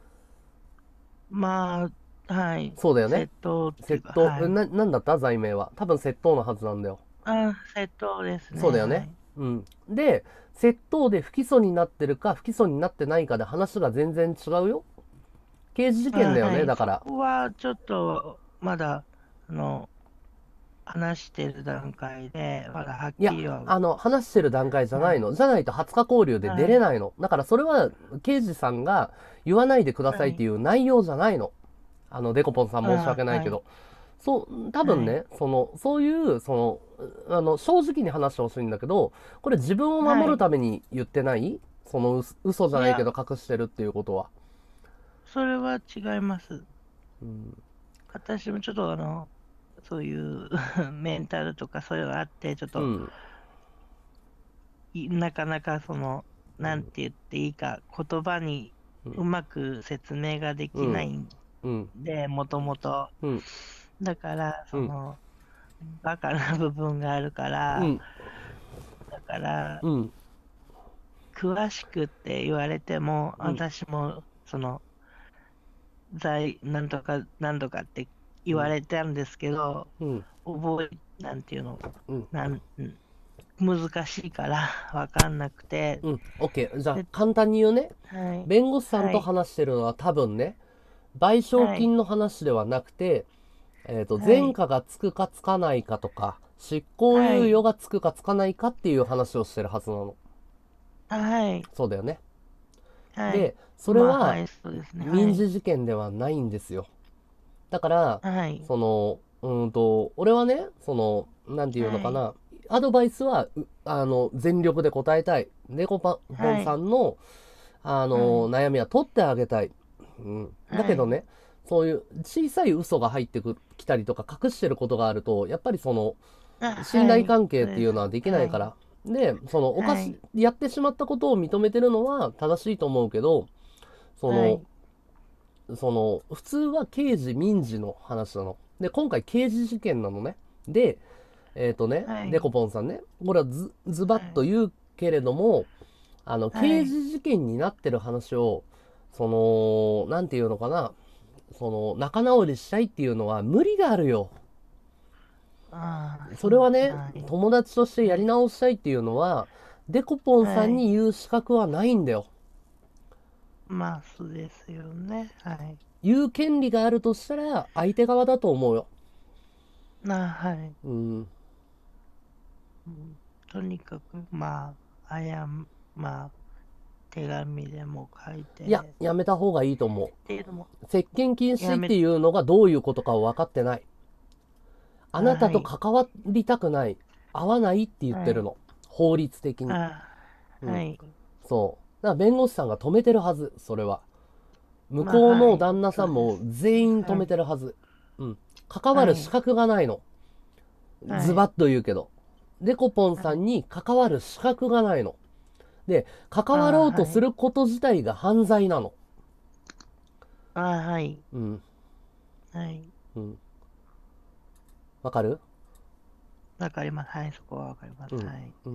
まあ、はい、 そうだよね。 窃盗っていうか、 窃盗、 はい。 なんだった罪名は。多分窃盗のはずなんだよ。 窃盗ですね、 そうだよね。 はい。 うん。で、窃盗で不起訴になってるか、不起訴になってないかで話が全然違うよ。刑事事件だよね、 はい、 だから。 そこはちょっと、まだ、あの、話してる段階で、まだはっいや、 きりは、 話してる段階じゃないはい、 の。じゃないと20日拘留で出はい、 れないの。だからそれは、刑事さんが言わないでくださいってはい、 いう内容じゃないの。デコポンさん申し訳ないはい、 けど。そう、多分はい、 ね、そういう、正直に話してほしいんだけど、これ自分を守はい。 るために言ってない？嘘じゃいや、 ないけど隠してるっていうことは。 それは違います。 うん。 私もちょっとそういうメンタルとかそういうのあって、ちょっとうん。 なかなかなんて言っていいか、言葉にうん。 うまく説明がでうん。 きないんうん。 で、もともと。 うん。 だから、 うん。 バカな部分があるから、 うん。 だから、 うん。 詳しくって言われても、 うん。 私も、なんとか、なんとかって言うん。 われたんですけど、 うん。 なんていうの、 うん。 難しいからわかんなくて、 うん。オッケー。じゃあ、 で、 簡単に言うね。 はい、 弁護士さんとはい、 話してるのは多分ね、賠償はい、 金の話ではなくて、 はい、 前科がつくかつかないかとか、執行はい、 猶予がつくかつかないかっていう話をしてるはずなの。 はい、 そうだよね。 はい。 で、それまあ、 ははい、そうですね。はい。 民事事件ではないんですよ。だから、 はい。 俺はね、なんていうのはい。 かな、アドバイスは、全力で答えたい。デコパポンはい。 さんの、 はい。 悩みは取ってあげたい。うん。だけはい。 どね、そういう小さい嘘が入ってきたりとか隠してることがあると、やっぱり信はい。 頼関係っそうです。 ていうのはできなはい。 いから。で、 はい。 やってしまったことを認めてるのは正しいと思うけど、その、 はい。 普通は刑事民事の話なの。 で、今回刑事事件なのね。で、 はい。 デコポンさんね、これはズバッと言うけれども、刑事事件になってる話を、なんていうのかな、仲直りしたいっていうのは無理があるよ。 ああ、 それはね、 はい。 友達としてやはい。 り直したいっていうのは、デコポンさんはい。 に言う資格はないんだよ。 まあ、そうですよね。はい。 言う権利があるとしたら、相手側だと思うよ。 はい。 うん。 うん、とにかく、まあ、手紙でも書いいや、 て、 やめた方がいいと思う。 っていうのも、 接見禁止ってやめ、 いうのがどういうことか分かってない。あなたとはい。 関わりたくない。会わないって言っはい。 てるの。法律的に。 あ、 うん。 はい。 そう。だから弁護士さんが止めてるはず、それは。向こうはい。 の旦那さんもそうです。 全員止めはい。 てるはず。うん。関わはい。 る資格がないの。 はい。 ズバッと言うけど。デコポンはい。 さんに関わる資格がないの。で、関わろうとはい。 すること自体が犯罪なの。 はい。 うん。 はい。 うん。わかる？ わかります。はい。そこはわかります。 うん。 はい。 うん。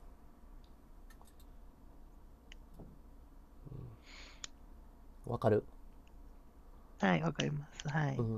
わかる？ はい。わかります。はい。 うん。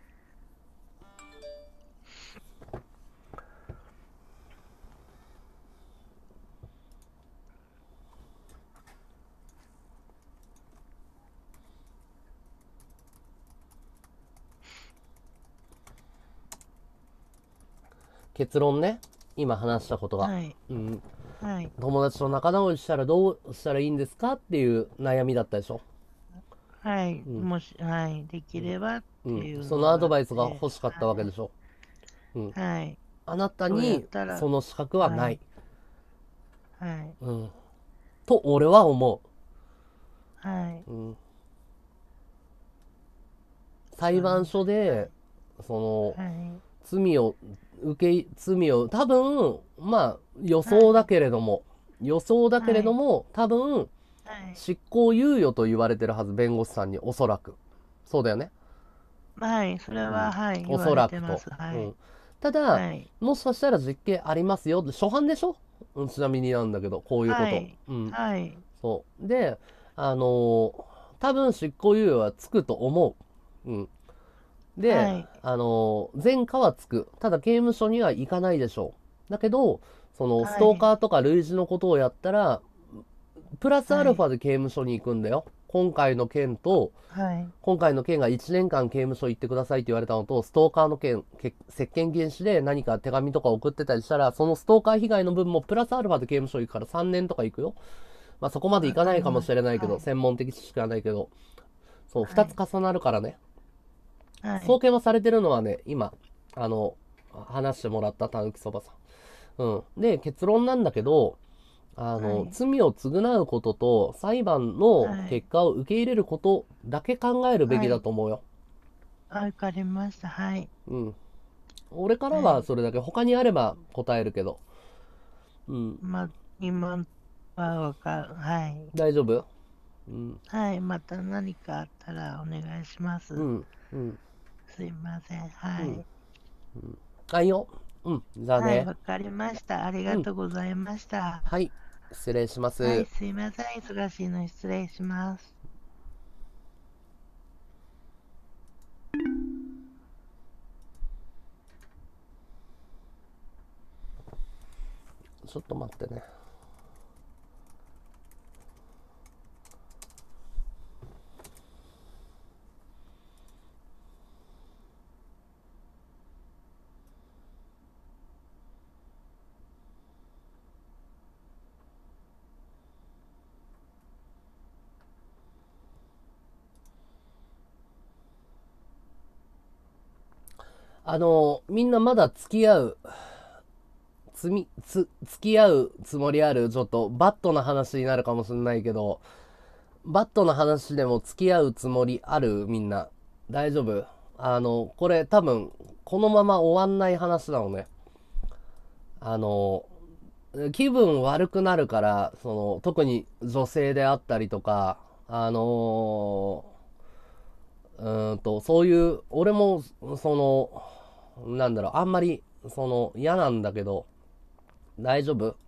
結論ね。今話したことが。 はい。 うん。 はい。 友達と仲直りしたらどうしたらいいんですかっていう悩みだったでしょ。 はい。 うん。 もし、はい。できればっうん。 ていうそのアのがあっドバイスがて、 欲しかったわけでしょ。うん。 はい。 あなたどうやっにたら、 その資格はない。 はい。はい。 うん。と俺は思はい。 う。うん。裁判そうです。 所で、 はい。 その、 はい。 罪を、多分、まあ、予はい。 想だけれども、 はい。 多分、 はい。 執行猶予と言われてるはず、弁護士さんに、おそらく。そうだよね。 はい。それは、 うん。 はい。言おわそらくと。 れてます。はうん。 い。 ただ、 はい。 もしかしたら実刑ありますよ。初犯でしょ？うん、ちなみになんだけど、こういうこと。 はい。 うん。 はい。 そう。で、あのー多分執行猶予はつくと思う。うん。で、 はい。 前科はつく。ただ刑務所には行かないでしょう。だけど、スはい。 トーカーとか類似のことをやったら、プラスアはい。 ルファで刑務所に行くんだよ。 はい。 今回の件が1年間刑務所行ってくださいって言われたのと、ストーカーの件、接見禁止で何か手紙とか送ってたりしたら、そのストーカー被害の分もプラスアルファで刑務所行くから3年とか行くよ。まあそこまで行わかないかもかります。 しれないけど、 はい。 専門的知識はないけど、そう、2つはい。 重なるからね。 はい。 送検はされてるのはね、今、あの、話してもらったたぬきそばさん。うん。で、結論なんだけど、 はい。 罪を償うことと裁判のはい。 結果を受け入れることだけ考えるべきはい。 だと思うよ。 わかりました。はい。 うん。俺からはい。 はそれだけ、他にあれば答えるけど。うん。 まあ、今ははい。 大丈夫？うん。 はい。また何かあったらお願いします。 うん。うん。 すいません。 うん。 はい。 あ、いいよ。うん。じゃあはい。 ね。 わかりました。ありうん。 がとうございました。 はい。失礼しまはい。 す。 すいません。忙しいのに失礼します。 ちょっと待ってね。みんなまだ付き合うつもりある、ちょっとバットな話になるかもしれないけど、バットな話でも付き合うつもりある？みんな。大丈夫？これ多分、このまま終わんない話なのね。あの、気分悪くなるから、特に女性であったりとか、 そういう、俺も、あんまり、嫌なんだけど、大丈夫？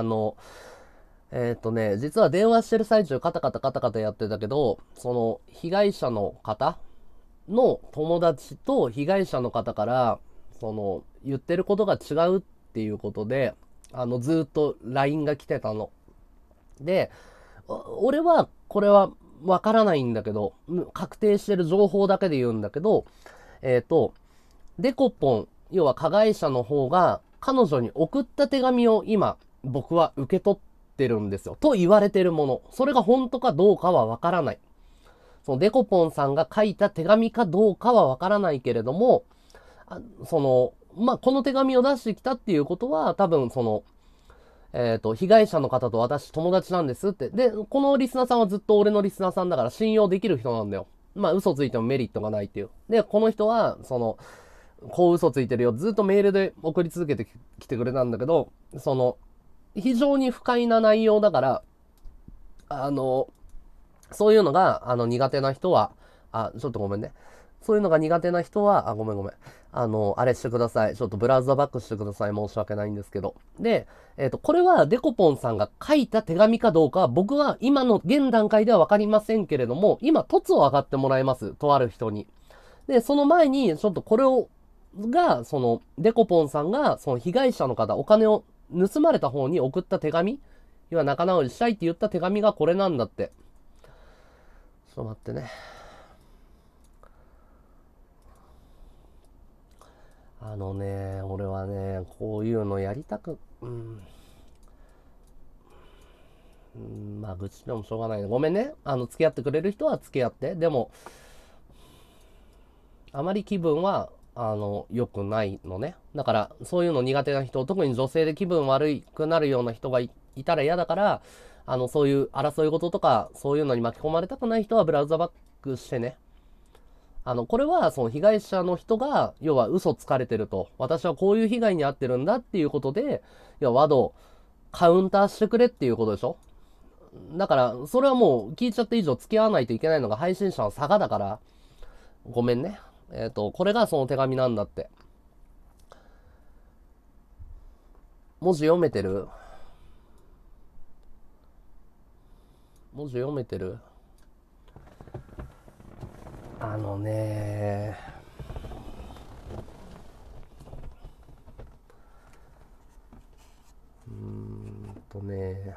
実は電話してる最中カタカタカタカタやってたけど、被害者の方の友達と被害者の方から、言ってることが違うっていうことで、ずっと LINE が来てたの。で、俺は、これはわからないんだけど、確定してる情報だけで言うんだけど、デコポン、要は加害者の方が、彼女に送った手紙を今、僕は受け取ってるんですよ。と言われてるもの。それが本当かどうかはわからない。そのデコポンさんが書いた手紙かどうかはわからないけれども、この手紙を出してきたっていうことは、多分被害者の方と私友達なんですって。で、このリスナーさんはずっと俺のリスナーさんだから信用できる人なんだよ。嘘ついてもメリットがないっていう。で、この人は、こう嘘ついてるよ。ずっとメールで送り続けてきてくれたんだけど、非常に不快な内容だから、そういうのが、苦手な人は、ちょっとごめんね。そういうのが苦手な人は、ごめんごめん。あれしてください。ちょっとブラウザバックしてください。申し訳ないんですけど。で、これはデコポンさんが書いた手紙かどうかは、僕は今の現段階ではわかりませんけれども、今、凸を上がってもらいます。とある人に。で、その前に、ちょっとこれを、デコポンさんが、被害者の方、お金を盗まれた方に送った手紙、要は仲直りしたいって言った手紙がこれなんだって。ちょっと待ってね。俺はね、こういうのやりたく、愚痴でもしょうがないね。ごめんね。付き合ってくれる人は付き合って。でも、あまり気分は、良くないのね。だから、そういうの苦手な人、特に女性で気分悪くなるような人がいたら嫌だから、そういう争い事とか、そういうのに巻き込まれたくない人はブラウザバックしてね。これは、被害者の人が、要は嘘つかれてると。私はこういう被害に遭ってるんだっていうことで、要はワド、カウンターしてくれっていうことでしょ。だから、それはもう、聞いちゃって以上付き合わないといけないのが配信者の差がだから、ごめんね。これがその手紙なんだって。文字読めてる？文字読めてる？あのねうーんとね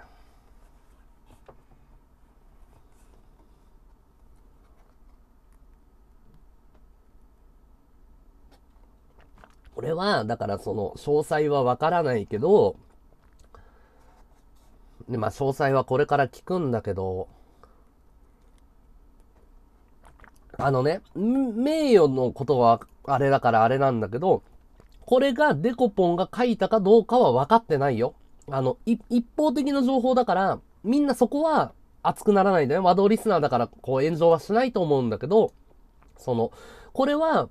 俺は、だから詳細はわからないけど、で、詳細はこれから聞くんだけど、名誉のことはあれだからあれなんだけど、これがデコポンが書いたかどうかは分かってないよ。一方的な情報だから、みんなそこは熱くならないでね。ワドリスナーだからこう炎上はしないと思うんだけど、これは、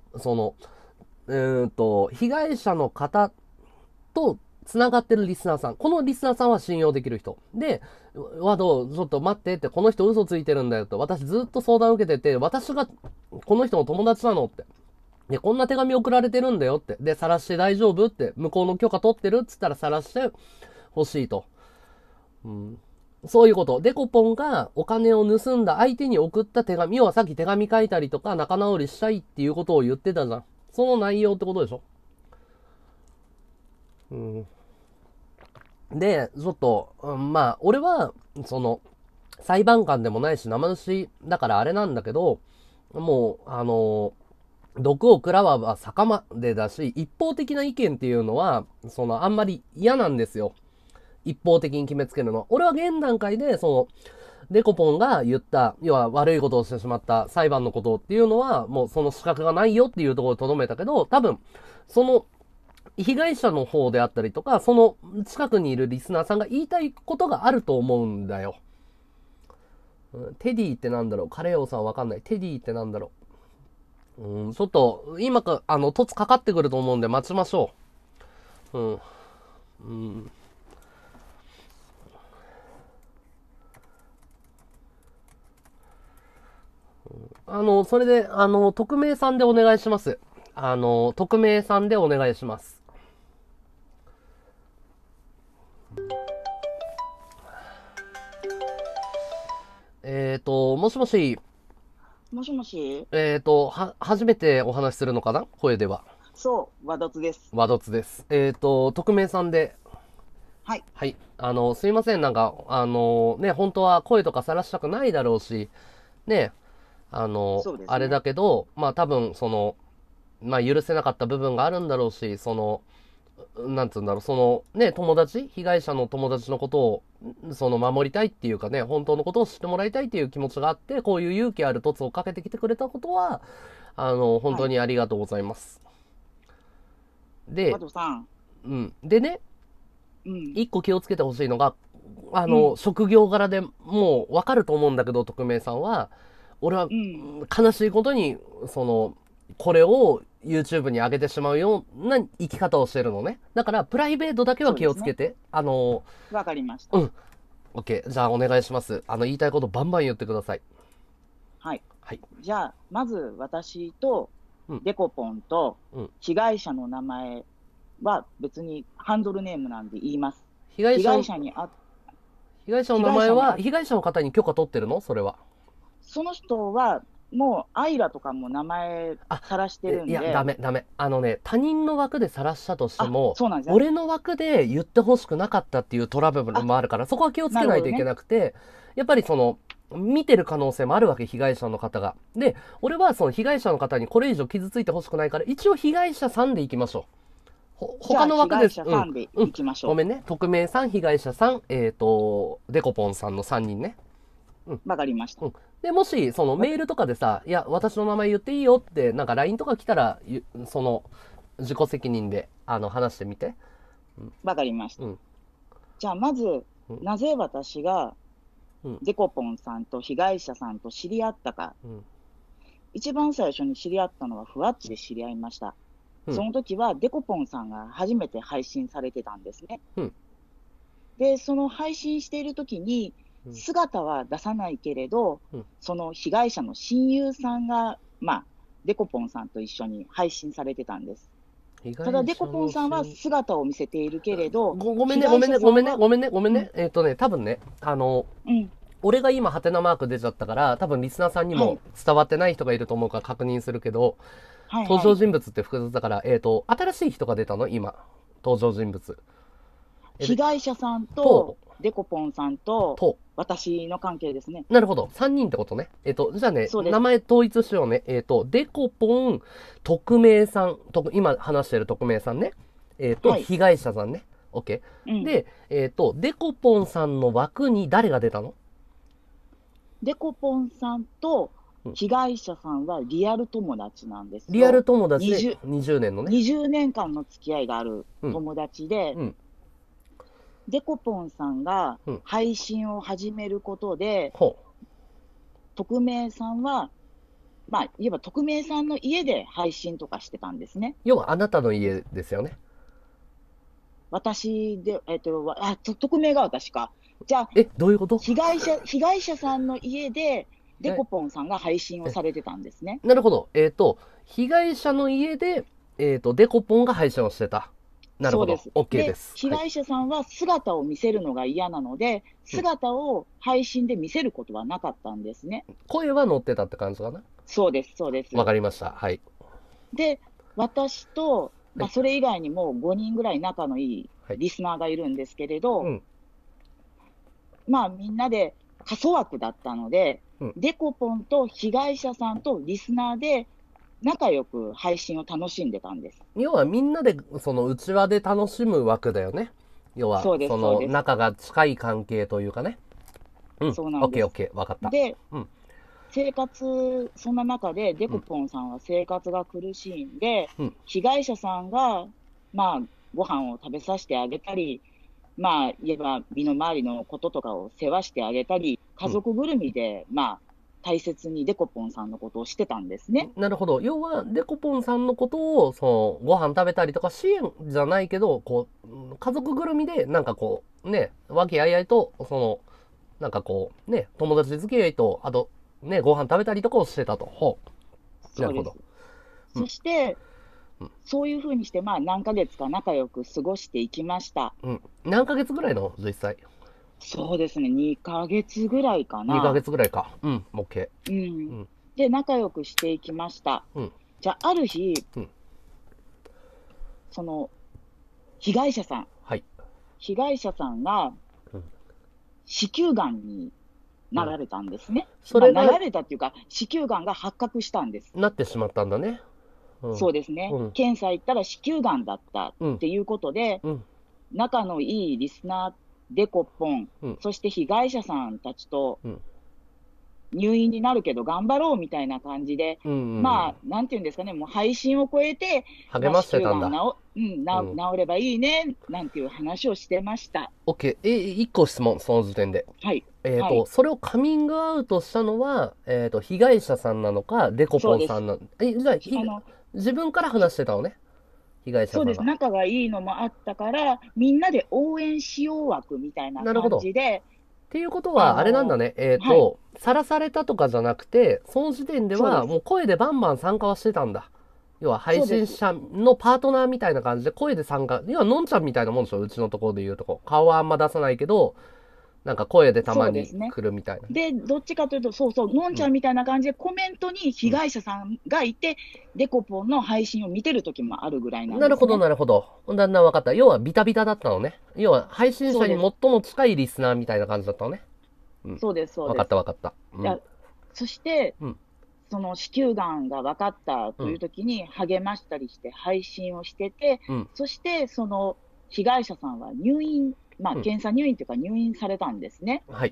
被害者の方と繋がってるリスナーさん。このリスナーさんは信用できる人。で、ワド、ちょっと待ってって、この人嘘ついてるんだよと。私ずっと相談受けてて、私がこの人の友達なのって。で、こんな手紙送られてるんだよって。で、晒して大丈夫って、向こうの許可取ってるっつったら晒してほしいと。うん。そういうこと。デコポンがお金を盗んだ相手に送った手紙、要はさっき手紙書いたりとか仲直りしたいっていうことを言ってたじゃん。その内容ってことでしょ？うん。で、ちょっと、俺は、裁判官でもないし、生主だからあれなんだけど、もう、毒を食らわば坂までだし、一方的な意見っていうのは、あんまり嫌なんですよ。一方的に決めつけるのは。俺は現段階で、デコポンが言った、要は悪いことをしてしまった裁判のことっていうのは、もうその資格がないよっていうところで留めたけど、多分、被害者の方であったりとか、その近くにいるリスナーさんが言いたいことがあると思うんだよ。テディってなんだろう？カレオさんわかんない。テディってなんだろう？ちょっと、今か、突かかってくると思うんで待ちましょう。うん。 それで、匿名さんでお願いします。匿名さんでお願いします。もしもし、 もしもし。 初めてお話しするのかな声では。 そう、和突です。 和ドツです。匿名さんで、 はい。 はい。すいません、なんか、ね、本当は声とかさらしたくないだろうし、ね、 そうですね。 あれだけど、まあ多分、まあ許せなかった部分があるんだろうし、なんつうんだろう、ね、被害者の友達のことを、守りたいっていうかね、本当のことを知ってもらいたいっていう気持ちがあって、こういう勇気ある凸をかけてきてくれたことは、本はい。 当にありがとうございます。で、 和人さん。 うん。でね、 うん。 一個気をつけてほしいのが、 うん。 職業柄でもうわかると思うんだけど、匿名さんは、俺はうん。 悲しいことに、これを YouTube に上げてしまうような生き方をしてるのね。だから、プライベートだけは気そうですね。 をつけて。 わかりました。 うん。OK。じゃあ、お願いします。言いたいことバンバン言ってください。 はい。 はい。 じゃあ、まず私とうん。 デコポンとうん。 被害者の名前は別にハンドルネームなんで言います。被被害者の、 害者にあ、 被害者の被名前は、 害者にあ、 被害者の方に許可取ってるのそれは。 その人はもうアイラとかも名前あ、 さらしてるいや、ダんで、 メ、ダメ。他人の枠で晒したとしても、 そうなんですね。 俺の枠で言ってほしくなかったっていうトラブルあ、 もあるから、そこは気をつけないといけなるほどね。 なくて、やっぱり見てる可能性もあるわけ、被害者の方が。で、俺はその被害者の方にこれ以上傷ついてほしくないから、一応被害者さんでいきましょう。 じゃあ、 他の枠です。 被害者うん。 さんでうん。 いきましょごめんね。匿名さん、被害者さん、デコポンさんの3人ね。うん。 う。わかりました。 うん。で、もし、 わ、 メールとかでさ、いや、私の名前言っていいよって、なんか LINE とか来たら、自己責任で、話してみて。うん。 わかりました。 うん。 じゃあ、まず、 うん。 なぜ私がうん。 デコポンさんと被害者さんと知り合ったか。 うん。 一番最初に知り合ったのはふわっちで知り合いました。 うん。 その時はデコポンさんが初めて配信されてたんですね。 うん。 で、その配信している時に、 うん。 姿は出さないけれど、 うん。 その被害者の親友さんが、デコポンさんと一緒に配信されてたんです。 被ただ、 害者デコポンさんはの姿を見せているけれど、 ごめんね、ご被害めんね、ごめんね、 者さんは、 ごめんね、ごめんうん、 ね。多分ね、 うん、 俺が今ハテナマーク出ちゃったから、多分リスナーさんにもはい、 伝わってない人がいると思うから確認するけど、 はい、 登場はい。 人物って複雑だから、新しい人が出たの今。登場人物。 被害者さんと、 と、 デコポンさんと、 と、 私の関係ですね。 なるほど。3人ってことね。じゃあね、 そうです。 名前統一しようね。デコポン、匿名さん、今話してる匿名さんね。 はい。 被害者さんね。OK。 うん。 で、デコポンさんの枠に誰が出たの？ デコポンさんとうん。 被害者さんはリアル友達なんですリアルよ。 友達で 20、 20年のね。 20年間の付き合いがあるうん。 友達で、 うん。 デコポンさんがうん。 配信を始めることで、 ほ匿名さんは、言えば匿名さんの家で配信とかしてたんですね。 要はあなたの家ですよね。 私で、匿名が私か。じゃあ、 どういうこと？ 被害者さんの家で、デえ、 コポンさんが配信をえ、 されてたんですね。 なるほど。被害者の家で、デコポンが配信をしてた。なるほど。 そうです。 OK でで、 す。はい。 被害者さんは姿を見せるのが嫌なので、 うん。 姿を配信で見せることはなかったんですね。 声は乗ってたって感じかな。 そうです、そうでわす。 かりました。はい。 で、私と、 はい。 それ以外にも5人ぐらい仲のいいはい。 リスナーがいるんですけれど、 うん。 みんなで過疎枠だったので、 うん。 デコポンと被害者さんとリスナーで仲良く配信を楽しんでたんです。 要はみんなで、内輪で楽しむ枠だよね。要は、 そうです、そうです。 仲が近い関係というかね。うん。 そうなんです。 オッケーオッケー。わかった。 で、 うん。 そんな中で、デうん。 コポンさんは生活が苦しいんで、 うん。 被害者さんが、ご飯を食べさせてあげたり、言えば身の回りのこととかを世話してあげたり、家うん。 族ぐるみで、大切にデコポンさんのことをしてたんですね。 なるほど。要は、デコポンさんのことを、ご飯食べたりとか、支援じゃないけど、家族ぐるみで、なんかね、和気あいあいと、なんかね、友達付き合いと、あと、 ね、ご飯食べたりとかをしてたと。ほう。なるほど。うんそしてうん、 そういうふうにして、まあ、何ヶ月か仲良く過ごしていきました。 うん。何ヶ月ぐらいの実際？ そうですね、2ヶ月ぐらいか 2ヶな。 月ぐらいか。うん、OK。 うん。 うん。 で、仲良くしていきました。 うん。 じゃあ、ある日、 うんその、被害者さん、 はい。 被害者さんがうん、 子宮がんになられたんですね。 それがなられたっていうか、子宮がんが発覚したんです。 なってしまったんだね。うん。 そうですね。 うん。 検査行ったら子宮がんだったっていうことで、 うん。 仲のいいリスナー、デコポン、 うんそして被害者さんたちとうん。 入院になるけど頑張ろうみたいな感じで、 うん。 まあ、なんていうんですかね、もう配信を超えて、 励ましてたんだ。 治ればいいね、なんていう話をしてました。 OK。一個質問、その時点で。 はい。はい。 それをカミングアウトしたのは、被害者さんなのか、デコポンさんなの？じゃあ、自分から話してたのね。被害者さそうです。 んが。 仲がいいのもあったから、みんなで応援しよう枠みたいななるほど。 感じで、 っていうことは、あれなんだね。 はいさらされたとかじゃなくて、その時点では、 そうです。 もう声でバンバン参加はしてたんだ。要は、配そうです。 信者のパートナーみたいな感じで、声で参加。要は、のんちゃんみたいなもんでしょ、うちのところで言うとこ。顔はあんま出さないけど、なんか声でたまにそうですね。 来るみたいな。 で、どっちかというと、そうそう、のんちゃんみたいな感じでコメントに被害者さんがいて、デコポンの配信を見てる時もあるぐらいなんですね。 なるほど、なるほど。だんだん分かった。要は、ビタビタだったのね。要は、配信者にそう最も近いリスナーみたいな感じだったのね。 そうです、そうです。 分かった、分かった。 いやそして、 うんその子宮がんが分かったという時に励ましたりして配信をしてて、 うんそしてその被害者さんは入院、まあ、 うん検査入院というか入院されたんですね。 はい。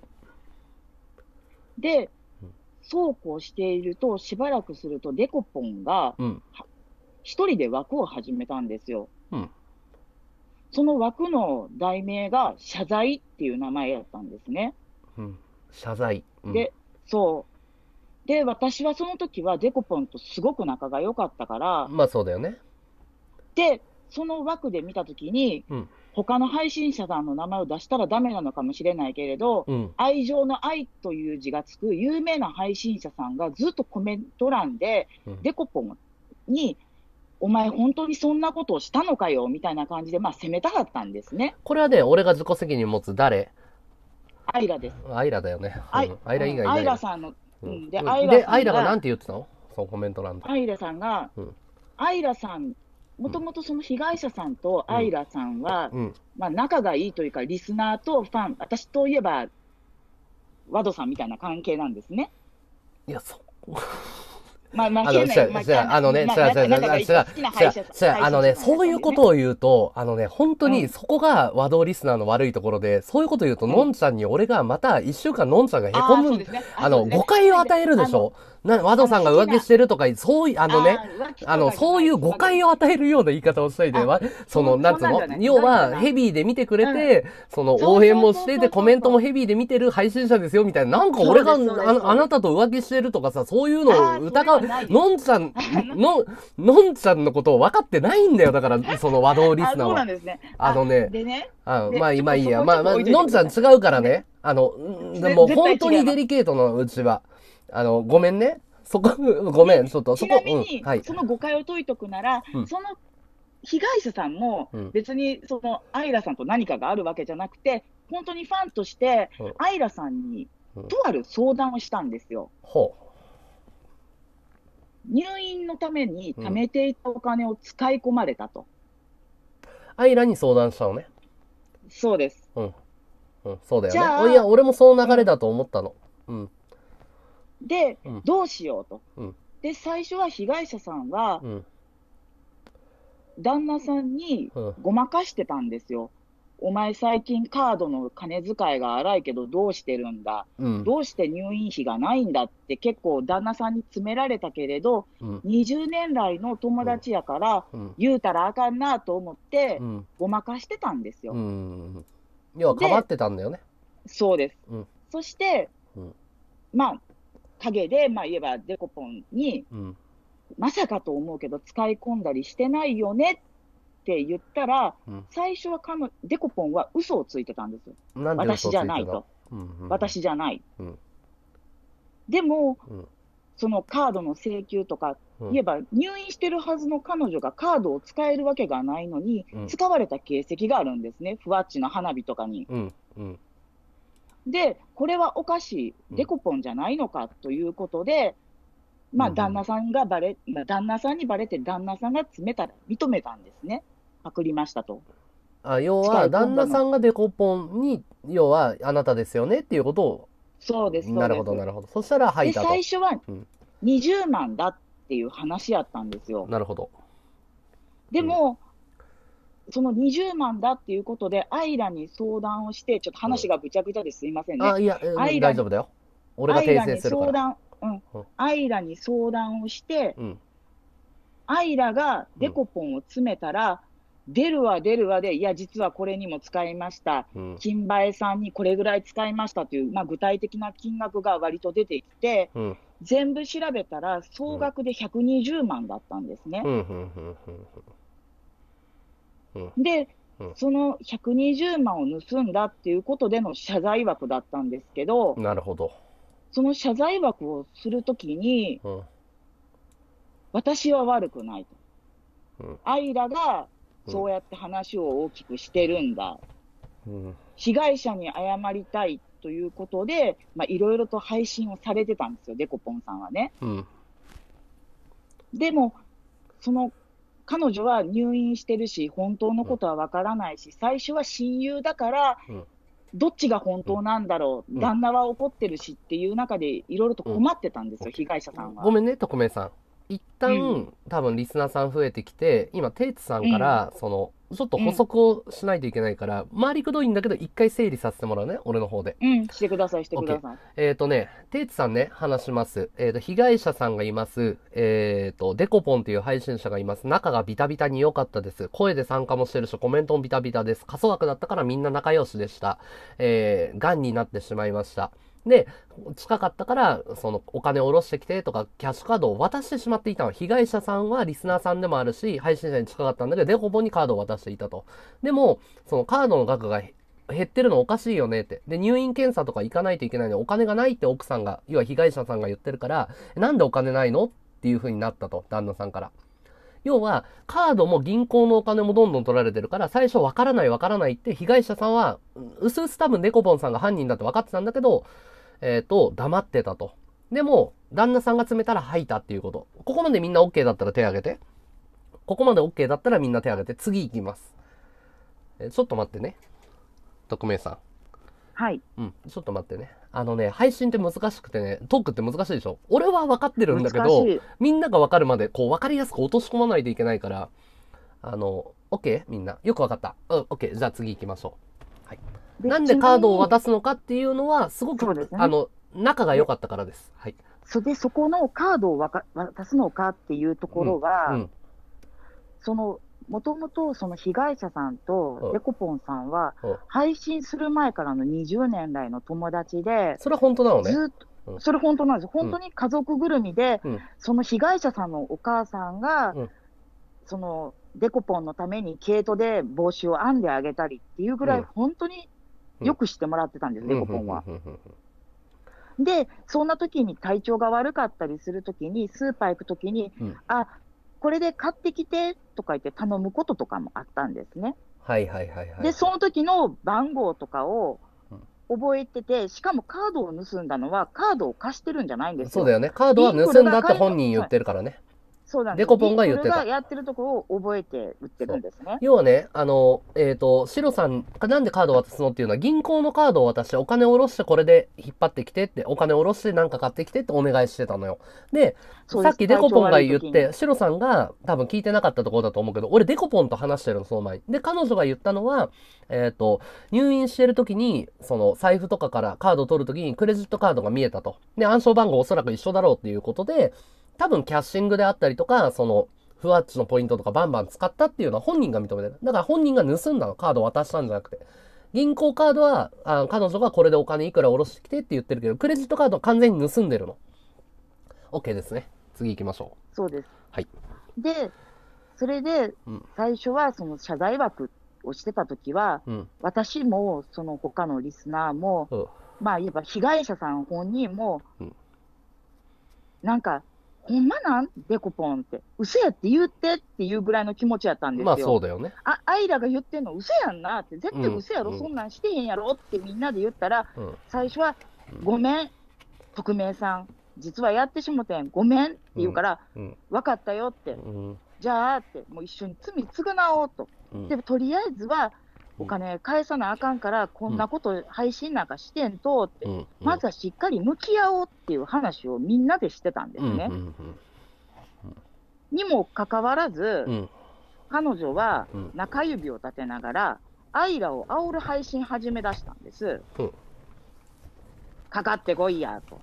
でうん、 そうこうしていると、しばらくすると、デコポンがうん。 一人で枠を始めたんですよ。 うん。 その枠の題名が謝罪っていう名前だったんですね。 うん。謝罪。うん、 で、そう。で、私はその時はデコポンとすごく仲が良かったから、 まあそうだよね。 で、その枠で見た時に、 うん。 他の配信者さんの名前を出したらダメなのかもしれないけれど、 うん。 愛情の愛という字がつく有名な配信者さんがずっとコメント欄で、 うんデコポンに、お前本当にそんなことをしたのかよみたいな感じで、まあ責めたかったんですね。 これはね、俺が自己責任持つ誰？ アイラです。 アイラだよね。 アイアイラ以外いないアイよ。 ラさんの、で、 うんアイラで、 さんがアイラがなん、て言ってたの？そのコメント欄で。 アイラさんが、 うんアイラさん、もともとその被害者さんとアイラさんは、 うん。 まあ仲がいいというか、リスナーとファン、私といえば、ワドさんみたいな関係なんですね。 いや、 まあまあ、 あの、 変な、まあ、 あのね、 まあ違う、 仲がいい好きな配信者あのね、そういうことを言うと、本当うんにそこが和道リスナーの悪いところで、そういうこと言うと、のんちゃんに俺がまた一週間のんちゃんがへこむ、誤解を与えるでしょ。和道さんが浮気してるとか、そういう、そういう誤解を与えるような言い方をしないで、なんつうの、要は、ヘビーで見てくれて、応援もしてて、コメントもヘビーで見てる配信者ですよ、みたいな。なんか俺が、あなたと浮気してるとかさ、そういうのを疑う、のんちゃんのことを分かってないんだよ、だから、その和道リスナーは。 そうなんですね。 でね。 まあいいや。まあ、のんちゃん違うからね。でも本当にデリケートのうちは。ごめんね。ごめん、ちょっと、 ちなみに、 はい。 その誤解を解いとくなら、その被害者さんも別にそのアイラさんと何かがあるわけじゃなくて、本当にファンとしてアイラさんにとある相談をしたんですよ。入院のために貯めていたお金を使い込まれたと。 アイラに相談したのね。 そうです。 そうだよね。いや、俺もその流れだと思ったの。 で、どうしようと。で、最初は被害者さんは、旦那さんにごまかしてたんですよ。お前最近カードの金遣いが荒いけどどうしてるんだ、どうして入院費がないんだって結構旦那さんに詰められたけれど、20年来の友達やから言うたらあかんなと思ってごまかしてたんですよ。 要はかばってたんだよね。 そうです。そして、まあ陰で、まあ言えばデコポンに、まさかと思うけど使い込んだりしてないよねって言ったら、最初はデコポンは嘘をついてたんですよ。私じゃないと。私じゃない。 でも、 うん。 そのカードの請求とか、 うん。 言えば入院してるはずの彼女がカードを使えるわけがないのに、 うん。 使われた形跡があるんですね、ふわっちの花火とかに。 うん。うん。 で、これはおかしい、 うん。 デコポンじゃないのかということで、 うん。 旦那さんにバレて、旦那さんが認めたんですね。パクりましたと。 要は、 使い込んだの。 旦那さんがデコポンに、要は、あなたですよねっていうことを、 そうです、そなるほど、 うです。 なるほど。そしたら吐で、 いたと。 最初はうん。 20万だっていう話やったんですよ。 なるほど。 でも、その20万だっていうことで、アイラに相談をして、ちょっと話がぐちゃぐちゃですいませんね。 いや、 アイラに、 大丈夫だよ。俺が訂アイラに正するから。 相談、アイラに相談をして、 うん。 アイラがデコポンを詰めたら、出るわ出るわで、いや、実はこれにも使いました。 うん。 金馬さんにこれぐらい使いましたという、具体的な金額が割と出てきて、 うん。 全部調べたら、総額で120万だったんですね。 うん。うん。うん。 で、 うん。 その120万を盗んだっていうことでの謝罪枠だったんですけど、 なるほど。 その謝罪枠をするときに、 うん。 私は悪くないと。 うん。 アイラがそうやって話を大きくしてるんだ。 うん。 被害者に謝りたいということで、いろいろと配信をされてたんですよ、デコポンさんはね。 うん。 でも、彼女は入院してるし、本当のことはわからないし、最初は親友だから、 うん。 どっちが本当なんだろう、旦那は怒ってるしっていう中で、いろいろと困ってたんですよ、被害者さんは。 ごめんね、匿名さん。一旦、多分リスナーさん増えてきて、今、テイツさんから、ちょっと補足をしないといけないから、回りくどいんだけど、一回整理させてもらうね、俺の方で。 してください、してください。 テイツさんね、話します。被害者さんがいます。デコポンっていう配信者がいます。仲がビタビタに良かったです。声で参加もしてるし、コメントもビタビタです。過疎枠だったからみんな仲良しでした。癌になってしまいました。で、近かったから、お金を下ろしてきてとか、キャッシュカードを渡してしまっていたの。被害者さんはリスナーさんでもあるし、配信者に近かったんだけど、デコポンにカードを渡していたと。でも、そのカードの額が減ってるのおかしいよねって。で、入院検査とか行かないといけないのにお金がないって奥さんが、要は被害者さんが言ってるから、なんでお金ないのっていう風になったと、旦那さんから。要は、カードも銀行のお金もどんどん取られてるから、最初わからないって被害者さんは、うすうす多分デコポンさんが犯人だって分かってたんだけど、黙ってたと。でも、旦那さんが詰めたら吐いたっていうこと。ここまでみんな OK だったら手挙げて。ここまで OK だったらみんな手挙げて。次行きます。ちょっと待ってね。匿名さん。 はい。 ちょっと待ってね。配信って難しくてね、トークって難しいでしょ。俺は分かってるんだけど、みんなが分かるまで、分かりやすく落とし込まないといけないから、OK? みんな。よく分かった。OK。じゃあ次行きましょう。はい。なんでカードを渡すのかっていうのは、すごく、仲が良かったからです。はい。 そこのカードを渡すのかっていうところは、もともとその被害者さんとデコポンさんは、配信する前からの20年来の友達で、 それは本当なのね。 ずっと、それ本当なんです。本当に家族ぐるみで、その被害者さんのお母さんが、そのデコポンのために毛糸で帽子を編んであげたりっていうぐらい、本当によくしてもらってたんです、デコポンは。で、そんな時に体調が悪かったりする時に、スーパー行く時に、これで買ってきてとか言って頼むこととかもあったんですね。で、その時の番号とかを覚えてて、しかもカードを盗んだのは、カードを貸してるんじゃないんですよ。 そうだよね。カードは盗んだって本人言ってるからね。 そうなんです。 デコポンが言ってた。 がやってるところを覚えて売ってるんですね。 要はね、シロさんがなんでカードを渡すのっていうのは、銀行のカードを渡してお金を下ろしてこれで引っ張ってきてって、お金を下ろしてなんか買ってきてってお願いしてたのよ。で、さっきデコポンが言って、シロさんが多分聞いてなかったところだと思うけど、俺デコポンと話してるの、その前に。で、彼女が言ったのは、入院してる時に、財布とかからカードを取る時にクレジットカードが見えたと。で、暗証番号おそらく一緒だろうっていうことで、多分キャッシングであったりとか、ふわっちのポイントとかバンバン使ったっていうのは本人が認めてる。だから本人が盗んだの、カードを渡したんじゃなくて。銀行カードは、彼女がこれでお金いくら下ろしてきてって言ってるけど、クレジットカードは完全に盗んでるの。OK ですね。次行きましょう。 そうです。 はい。 で、それで、最初はその謝罪枠をしてた時は、私もその他のリスナーも、言えば被害者さん本人も、 なんか、ほんまなんデコポンって、嘘やって言ってっていうぐらいの気持ちやったんですよ。 まあそうだよね。 アイラが言ってんの嘘やんなって、絶対嘘やろ、そんなんしてへんやろってみんなで言ったら、最初は、ごめん、匿名さん、実はやってしもてん、ごめんって言うから、分かったよって、じゃあって、もう一緒に罪償おうと。でもとりあえずは、お金返さなあかんから、こんなこと配信なんかしてんとって、まずはしっかり向き合おうっていう話をみんなでしてたんですね。にもかかわらず、彼女は中指を立てながら、アイラを煽る配信始め出したんです。かかってこいやと。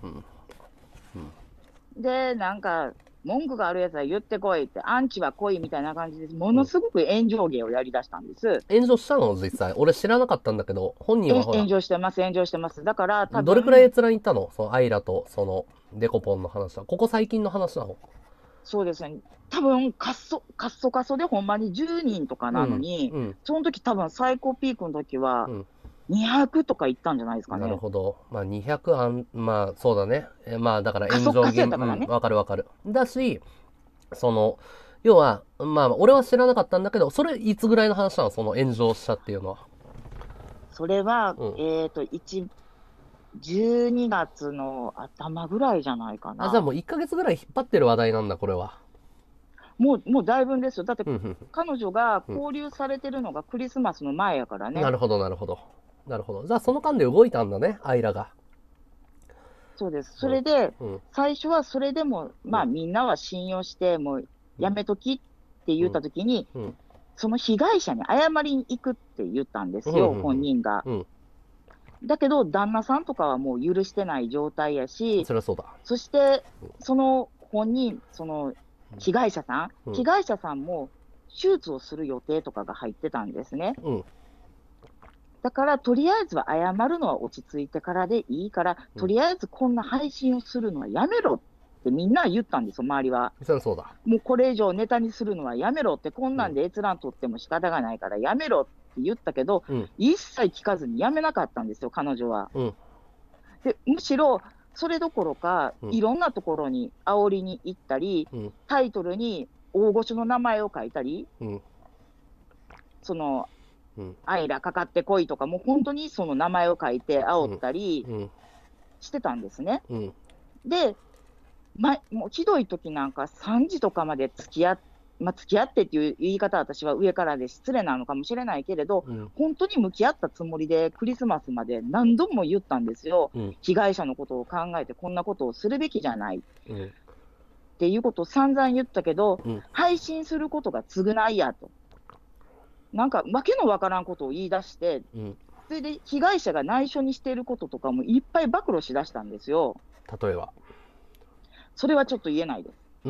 で、なんか、文句があるやつは言ってこいって、アンチは来いみたいな感じです。ものすごく炎上芸をやりだしたんです。 炎上したの実際。俺知らなかったんだけど、本人はほら。 炎上してます、炎上してます。だから多分。 どれくらい閲覧いったのそのアイラとそのデコポンの話は。ここ最近の話なの？ そうですね。多分カッソでほんまに10人とかなのに、その時多分最高ピークの時は、200とかいったんじゃないですかね。 なるほど。まあ200まあそうだね。まあだから炎上現場、わかるわかる。だし、その、要は、まあ俺は知らなかったんだけど、それいつぐらいの話なのその炎上したっていうのは。 それは、12月の頭ぐらいじゃないかな。 じゃあもう1ヶ月ぐらい引っ張ってる話題なんだ、これは。 もうだいぶんですよ。だって、彼女が交流されてるのがクリスマスの前やからね。 なるほど、なるほど。なるほど。じゃあその間で動いたんだね、アイラが。 そうです。それで、最初はそれでも、まあみんなは信用して、もうやめときって言ったときに、その被害者に謝りに行くって言ったんですよ、本人が。だけど、旦那さんとかはもう許してない状態やし、 そりゃそうだ。 そして、その本人、その被害者さんも手術をする予定とかが入ってたんですね。だから、とりあえずは謝るのは落ち着いてからでいいから、とりあえずこんな配信をするのはやめろってみんな言ったんですよ、周りは。 そうだ。 もうこれ以上ネタにするのはやめろって、こんなんで閲覧取っても仕方がないからやめろって言ったけど、一切聞かずにやめなかったんですよ、彼女は。でむしろ、それどころか、いろんなところに煽りに行ったり、タイトルに大御所の名前を書いたり、その、アイラかかってこいとか、もう本当にその名前を書いて煽ったりしてたんですね。で、もうひどい時なんか3時とかまで付き合ってっていう言い方は私は上からで失礼なのかもしれないけれど、本当に向き合ったつもりでクリスマスまで何度も言ったんですよ。被害者のことを考えてこんなことをするべきじゃない。っていうことを散々言ったけど、配信することが償いやと。なんか、わけのわからんことを言い出して、それで被害者が内緒にしていることとかもいっぱい暴露しだしたんですよ。 例えば。 それはちょっと言えないです。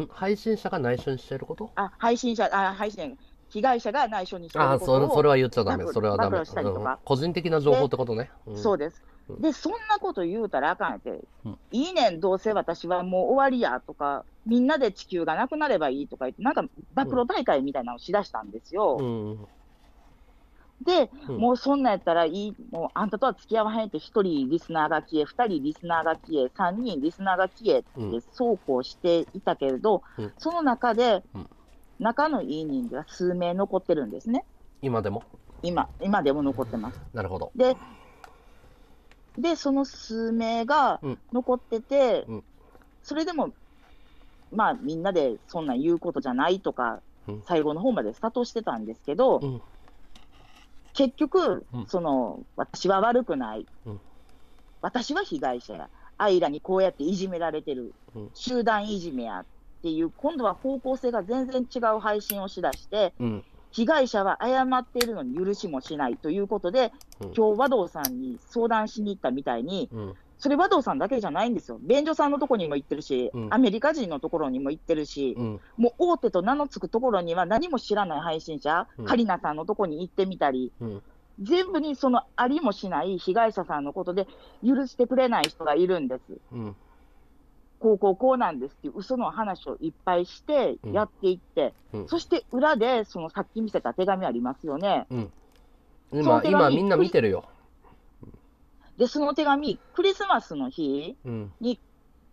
配信者が内緒にしていること？ 被害者が内緒にしていることをそれは言っちゃダメ。それはダメ。 暴露したりとか。 個人的な情報ってことね。 そうです。で、そんなこと言うたらあかんって、いいねん、どうせ私はもう終わりやとか、みんなで地球がなくなればいいとか言って、なんか暴露大会みたいなのをしだしたんですよ。で、もうそんなんやったらいい、もうあんたとは付き合わへんって1人リスナーが消え、2人リスナーが消え、3人リスナーが消えってそうこうしていたけれど、その中で、仲のいい人数が数名残ってるんですね。 今でも今でも残ってます。 なるほど。 で、その数名が残ってて、それでも、まあみんなでそんなん言うことじゃないとか、最後の方まで諭してたんですけど、結局、私は悪くない、私は被害者や、アイラにこうやっていじめられてる、集団いじめやっていう、今度は方向性が全然違う配信をしだして、被害者は謝っているのに許しもしないということで、今日和道さんに相談しに行ったみたいに、それ和道さんだけじゃないんですよ。便所さんのところにも行ってるし、アメリカ人のところにも行ってるし、もう大手と名の付くところには何も知らない配信者、カリナさんのところに行ってみたり、全部にそのありもしない被害者さんのことで許してくれない人がいるんです。こうなんですっていう嘘の話をいっぱいしてやっていって、そして裏でそのさっき見せた手紙ありますよね。 今みんな見てるよ。 で、その手紙、クリスマスの日に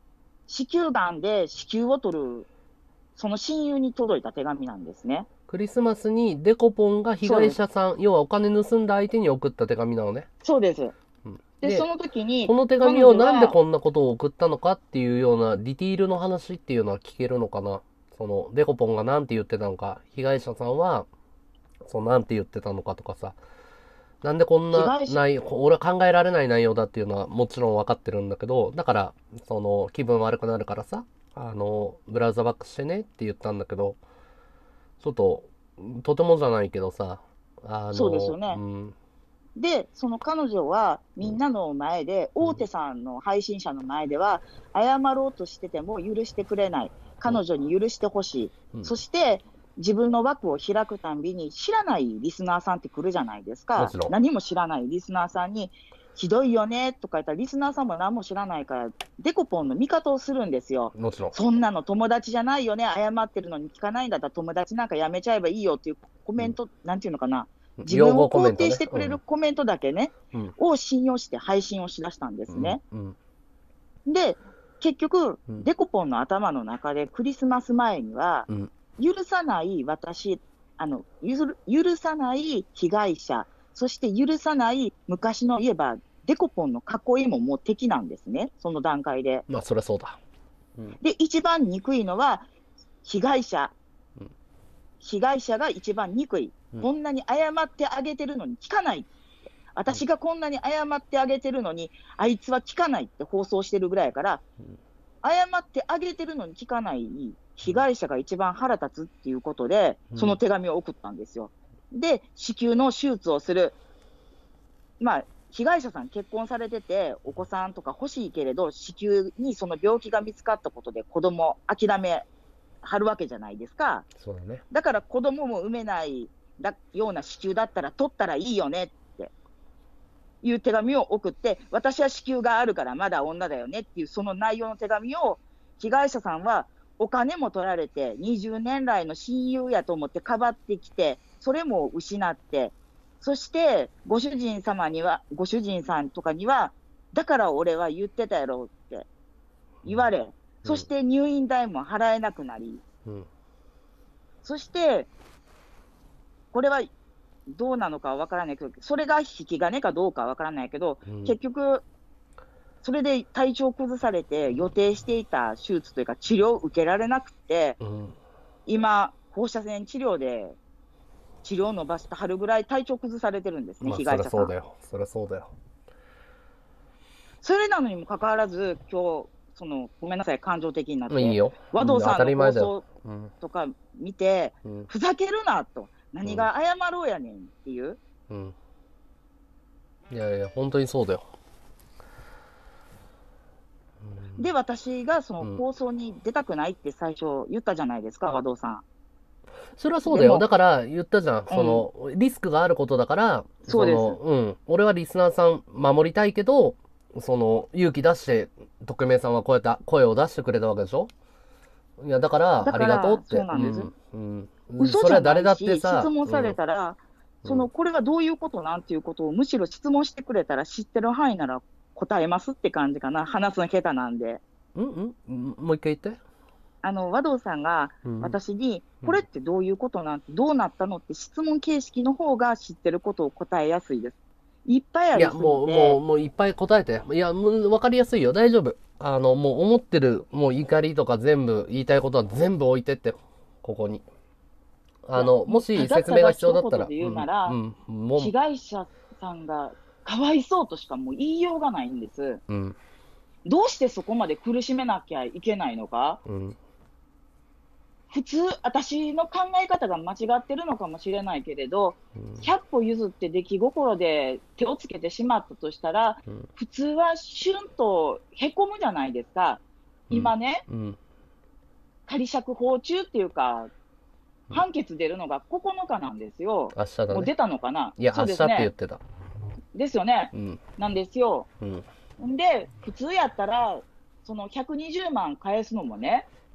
子宮がんで子宮を取る、その親友に届いた手紙なんですね。 クリスマスにデコポンが被害者さん、要はお金盗んだ相手に送った手紙なのね。 そうです。 うん、 で、その時に、 この手紙をなんでこんなことを送ったのかっていうようなディティールの話っていうのは聞けるのかな。その、デコポンがなんて言ってたのか、被害者さんは、なんて言ってたのかとかさ、なんでこんな俺は考えられない内容だっていうのはもちろん分かってるんだけど、だから、気分悪くなるからさ、ブラウザバックしてねって言ったんだけど、ちょっと、とてもじゃないけどさ、 そうですよね。で、その彼女はみんなの前で、大手さんの配信者の前では、謝ろうとしてても許してくれない。彼女に許してほしい。そして、自分の枠を開くたんびに、知らないリスナーさんって来るじゃないですか。何も知らないリスナーさんに、ひどいよねとか言ったら、リスナーさんも何も知らないから、デコポンの味方をするんですよ。 もちろん。 そんなの友達じゃないよね、謝ってるのに聞かないんだったら、友達なんかやめちゃえばいいよっていうコメント、なんていうのかな。自分を肯定してくれるコメントだけね、を信用して配信をしだしたんですね。で、結局、デコポンの頭の中でクリスマス前には、許さない私、許さない被害者、そして許さない昔の言えば、デコポンの囲いももう敵なんですね、その段階で。 まあ、そりゃそうだ。 で、一番憎いのは、被害者。被害者が一番憎い。こんなに謝ってあげてるのに聞かない。私がこんなに謝ってあげてるのに、あいつは聞かないって放送してるぐらいやから、謝ってあげてるのに聞かない被害者が一番腹立つっていうことで、その手紙を送ったんですよ。で、子宮の手術をする。まあ、被害者さん結婚されてて、お子さんとか欲しいけれど、子宮にその病気が見つかったことで子供諦めはるわけじゃないですか。 そうだね。 だから子供も産めないような子宮だったら取ったらいいよねっていう手紙を送って、私は子宮があるからまだ女だよねっていうその内容の手紙を被害者さんはお金も取られて20年来の親友やと思ってかばってきて、それも失って、そしてご主人さんとかには、だから俺は言ってたやろって言われ、そして入院代も払えなくなり、そしてこれはどうなのかわからないけど、それが引き金かどうかわからないけど、結局それで体調崩されて予定していた手術というか治療を受けられなくて、今放射線治療で治療を伸ばしてはるぐらい体調崩されてるんですね、被害者さん。 そりゃそうだよ。そりゃそうだよ。 それなのにもかかわらず、今日ごめんなさい、感情的になって、 いいよ。 和道さんの放送とか見て、ふざけるなと、何が謝ろうやねんっていう。 いやいや、本当にそうだよ。 で、私がその放送に出たくないって最初言ったじゃないですか、和道さん。 それはそうだよ。だから言ったじゃん。リスクがあることだから、 そうです。 俺はリスナーさん守りたいけど、勇気出して、匿名さんはこうやって声を出してくれたわけでしょ。いや、だから、ありがとうって。 そうなんです。嘘じゃないし、質問されたら、これはどういうことなんていうことを、むしろ質問してくれたら、知ってる範囲なら答えますって感じかな。話すの下手なんで。 もう一回言って。 和道さんが私に、これってどういうことなんて、どうなったのって質問形式の方が知ってることを答えやすいです。いっぱいありすぎて。 いや、もういっぱい答えて。いや、わかりやすいよ。大丈夫。もう思ってる、もう怒りとか全部、言いたいことは全部置いてって、ここに。もし説明が必要だったら。 被害者さんがかわいそうとしかもう言いようがないんです。どうしてそこまで苦しめなきゃいけないのか。普通、私の考え方が間違ってるのかもしれないけれど、100歩譲って出来心で手をつけてしまったとしたら、普通はシュンとへこむじゃないですか。今ね、仮釈放中っていうか、判決出るのが9日なんですよ。 明日だね。 もう出たのかな。 いや、明日って言ってた。 ですよね。なんですよ。で、普通やったら、その120万返すのもね、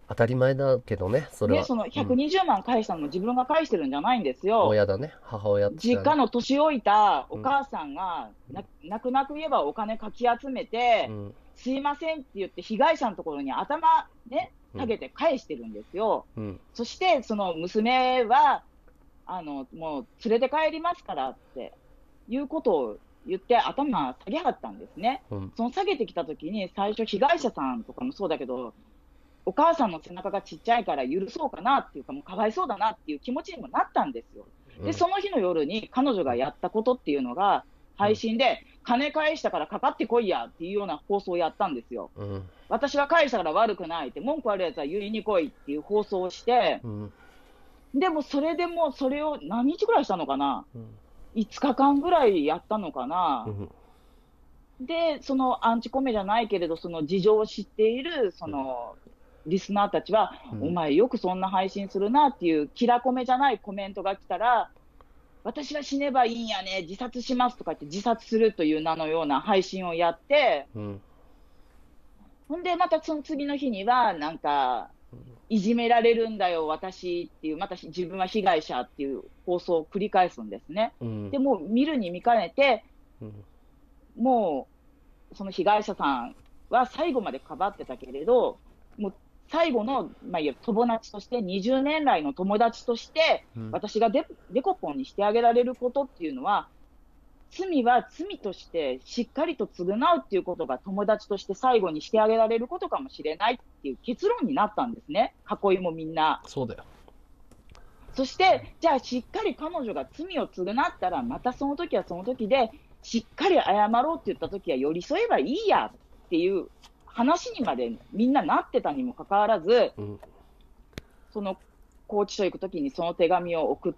当たり前だけどね、それで、 は。 その120万返したのも自分が返してるんじゃないんですよ。 親だね、母親って実家の年老いたお母さんが、泣く泣く言えばお金かき集めて、すいませんって言って被害者のところに頭ね、下げて返してるんですよ。そして、その娘は、もう連れて帰りますからっていうことを言って頭下げはったんですね。その下げてきたときに、最初被害者さんとかもそうだけど、お母さんの背中がちっちゃいから許そうかなっていうか、もうかわいそうだなっていう気持ちにもなったんですよ。で、その日の夜に彼女がやったことっていうのが、配信で、金返したからかかってこいやっていうような放送をやったんですよ。私は返したから悪くないって、文句あるやつは言いに来いっていう放送をして、でもそれでもそれを何日ぐらいしたのかな、5日間ぐらいやったのかな。で、そのアンチコメじゃないけれど、その事情を知っている、その、リスナーたちは、お前よくそんな配信するなっていう、キラコメじゃないコメントが来たら、私は死ねばいいんやね、自殺しますとか言って自殺するという名のような配信をやって、ほんでまたその次の日には、なんか、いじめられるんだよ、私っていう、また自分は被害者っていう放送を繰り返すんですね。でもう見るに見かねて、もうその被害者さんは最後までかばってたけれど、もう最後の、友達として、20年来の友達として、私がデコポンにしてあげられることっていうのは、罪は罪としてしっかりと償うっていうことが友達として最後にしてあげられることかもしれないっていう結論になったんですね、囲いもみんな。 そうだよ。 そして、じゃあしっかり彼女が罪を償ったら、またその時はその時で、しっかり謝ろうって言った時は寄り添えばいいやっていう話にまでみんななってたにもかかわらず、その拘置所行く時にその手紙を送って、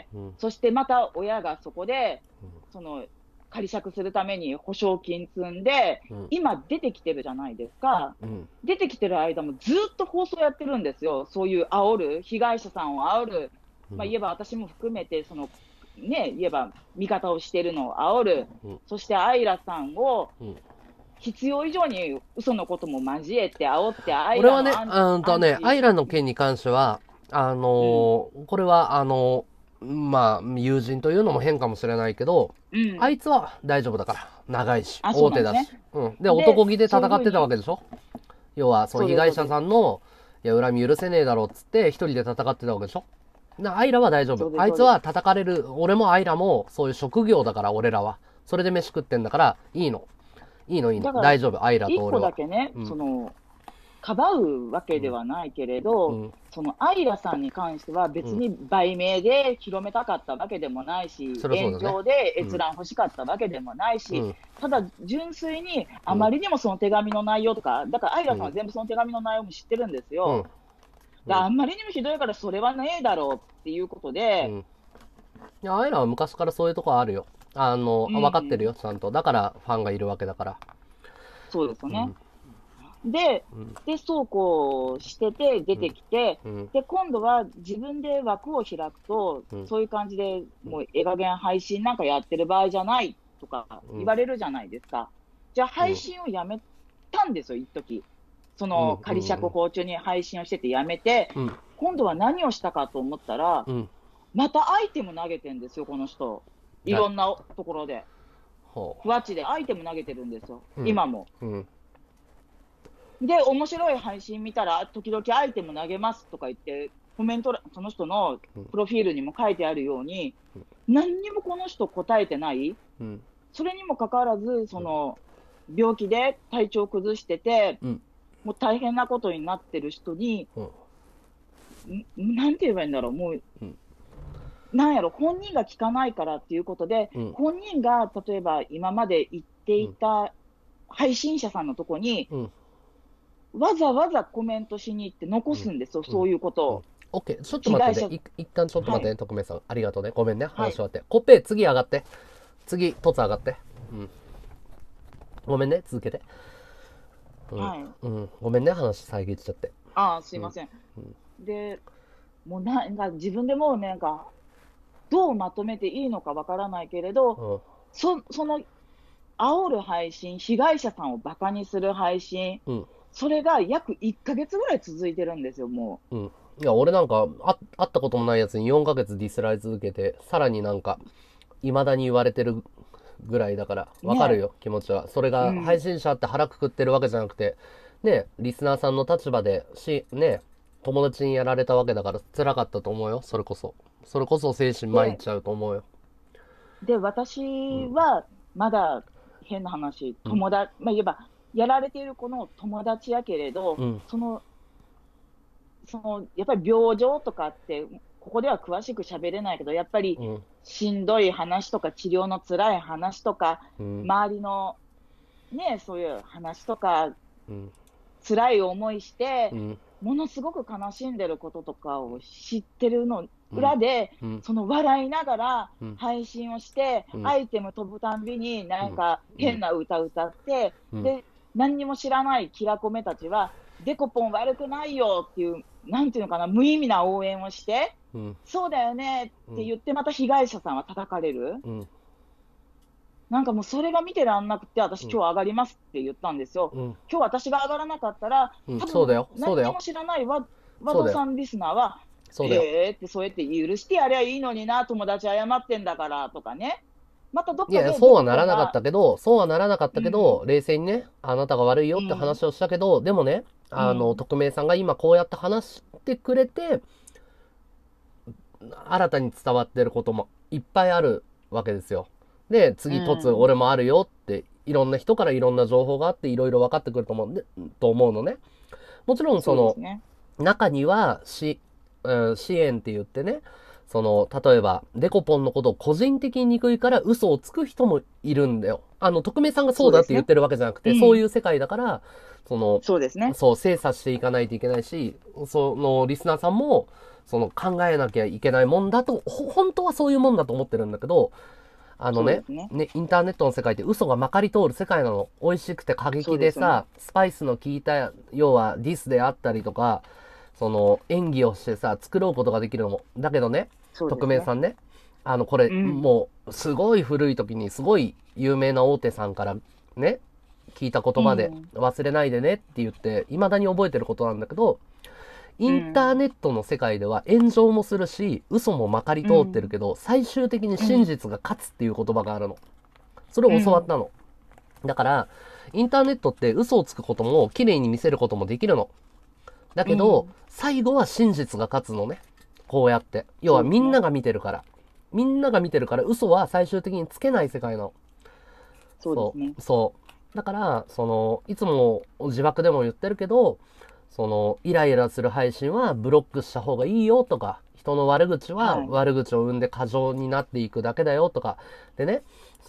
そしてまた親がそこで、その仮釈するために保証金積んで、今出てきてるじゃないですか。出てきてる間もずっと放送やってるんですよ。そういう煽る、被害者さんを煽る、言えば私も含めて、そのね、言えば味方をしてるのを煽る、そしてアイラさんを必要以上に嘘のことも交えて煽って、アイラのアイラの件に関しては、これは友人というのも変かもしれないけど、あいつは大丈夫だから、長いし、大手だし。で、男気で戦ってたわけでしょ。要は、その被害者さんの、いや、恨み許せねえだろうっつって、一人で戦ってたわけでしょ。アイラは大丈夫。あいつは叩かれる。俺もアイラもそういう職業だから、俺らは。それで飯食ってんだから、いいの。大丈夫。アイラと俺は。 一個だけね、かばうわけではないけれど、そのアイラさんに関しては別に売名で広めたかったわけでもないし、炎上で閲覧欲しかったわけでもないし、ただ純粋にあまりにもその手紙の内容とか、だからアイラさんは全部その手紙の内容も知ってるんですよ。あんまりにもひどいからそれはねえだろうっていうことで、 いや、アイラは昔からそういうとこあるよ。分かってるよ、ちゃんと。だからファンがいるわけだから。 そうですよね。で、そうこうしてて出てきて、で、今度は自分で枠を開くと、そういう感じでもう絵加減配信なんかやってる場合じゃないとか言われるじゃないですか。じゃあ配信をやめたんですよ、一時。その仮釈放中に配信をしててやめて、今度は何をしたかと思ったら、またアイテム投げてんですよ、この人。いろんなところで。ふわっちでアイテム投げてるんですよ、今も。で、面白い配信見たら、時々アイテム投げますとか言って、コメント、その人のプロフィールにも書いてあるように、何にもこの人答えてない。それにもかかわらず、その、病気で体調崩してて、もう大変なことになってる人に、なんて言えばいいんだろう、もう、なんやろ、本人が聞かないからっていうことで、本人が例えば今まで言っていた配信者さんのとこに、わざわざコメントしに行って残すんですよ、そういうことを。 OK、ちょっと待ってね。一旦ちょっと待ってね、徳明さん。ありがとうね。ごめんね、話終わって。コッペ、次上がって。次、トツ上がって。ごめんね、続けて。ごめんね、話遮っちゃって。 すいません。で、もうなんか自分でもなんか、どうまとめていいのかわからないけれど、その煽る配信、被害者さんをバカにする配信、 それが約1ヶ月ぐらい続いてるんですよ、もう。いや、俺なんか、会ったこともないやつに4ヶ月ディスられ続けて、さらになんか、未だに言われてるぐらいだから、わかるよ、気持ちは。それが、配信者って腹くくってるわけじゃなくて、ね、リスナーさんの立場で、ね、友達にやられたわけだから辛かったと思うよ、それこそ。それこそ精神参っちゃうと思うよ。 で、私は、まだ、変な話、友達、まあ言えば、やられている子の友達やけれど、やっぱり病状とかって、ここでは詳しく喋れないけど、やっぱりしんどい話とか、治療の辛い話とか、周りのね、そういう話とか、辛い思いして、ものすごく悲しんでることとかを知ってるの裏で、その笑いながら配信をして、アイテム飛ぶたんびになんか変な歌歌って、で、何にも知らないキラコメたちは、デコポン悪くないよっていう、なんていうのかな、無意味な応援をして、そうだよねって言って、また被害者さんは叩かれる。なんかもうそれが見てらんなくて、私今日上がりますって言ったんですよ。今日私が上がらなかったら、多分何にも知らない和田さんリスナーは、ってそうやって許してやりゃいいのにな、友達謝ってんだからとかね。またどっかで。 いや、そうはならなかったけど、冷静にね、あなたが悪いよって話をしたけど、でもね、匿名さんが今こうやって話してくれて、新たに伝わってることもいっぱいあるわけですよ。で、次俺もあるよって、いろんな人からいろんな情報があって、いろいろ分かってくると思うのね。もちろん中には支援って言ってね、例えば、デコポンのことを個人的に憎いから嘘をつく人もいるんだよ。匿名さんがそうだって言ってるわけじゃなくて、そういう世界だから、 そうですね。 精査していかないといけないし、リスナーさんも、考えなきゃいけないもんだと、本当はそういうもんだと思ってるんだけど、インターネットの世界って嘘がまかり通る世界なの。美味しくて過激でさ、スパイスの効いた、要はディスであったりとか、演技をしてさ、作ろうことができるの。だけどね、匿名さんね、これ、もう、すごい古い時に、すごい有名な大手さんからね、聞いた言葉で、忘れないでねって言って、未だに覚えてることなんだけど、インターネットの世界では炎上もするし、嘘もまかり通ってるけど、最終的に真実が勝つっていう言葉があるの。それを教わったの。だから、インターネットって嘘をつくことも、綺麗に見せることもできるの。だけど、最後は真実が勝つのね。こうやって。要はみんなが見てるから。みんなが見てるから、嘘は最終的につけない世界なの。 そうですね。 そう。だから、いつも自爆でも言ってるけど、イライラする配信はブロックした方がいいよとか、人の悪口は悪口を生んで過剰になっていくだけだよとか、でね、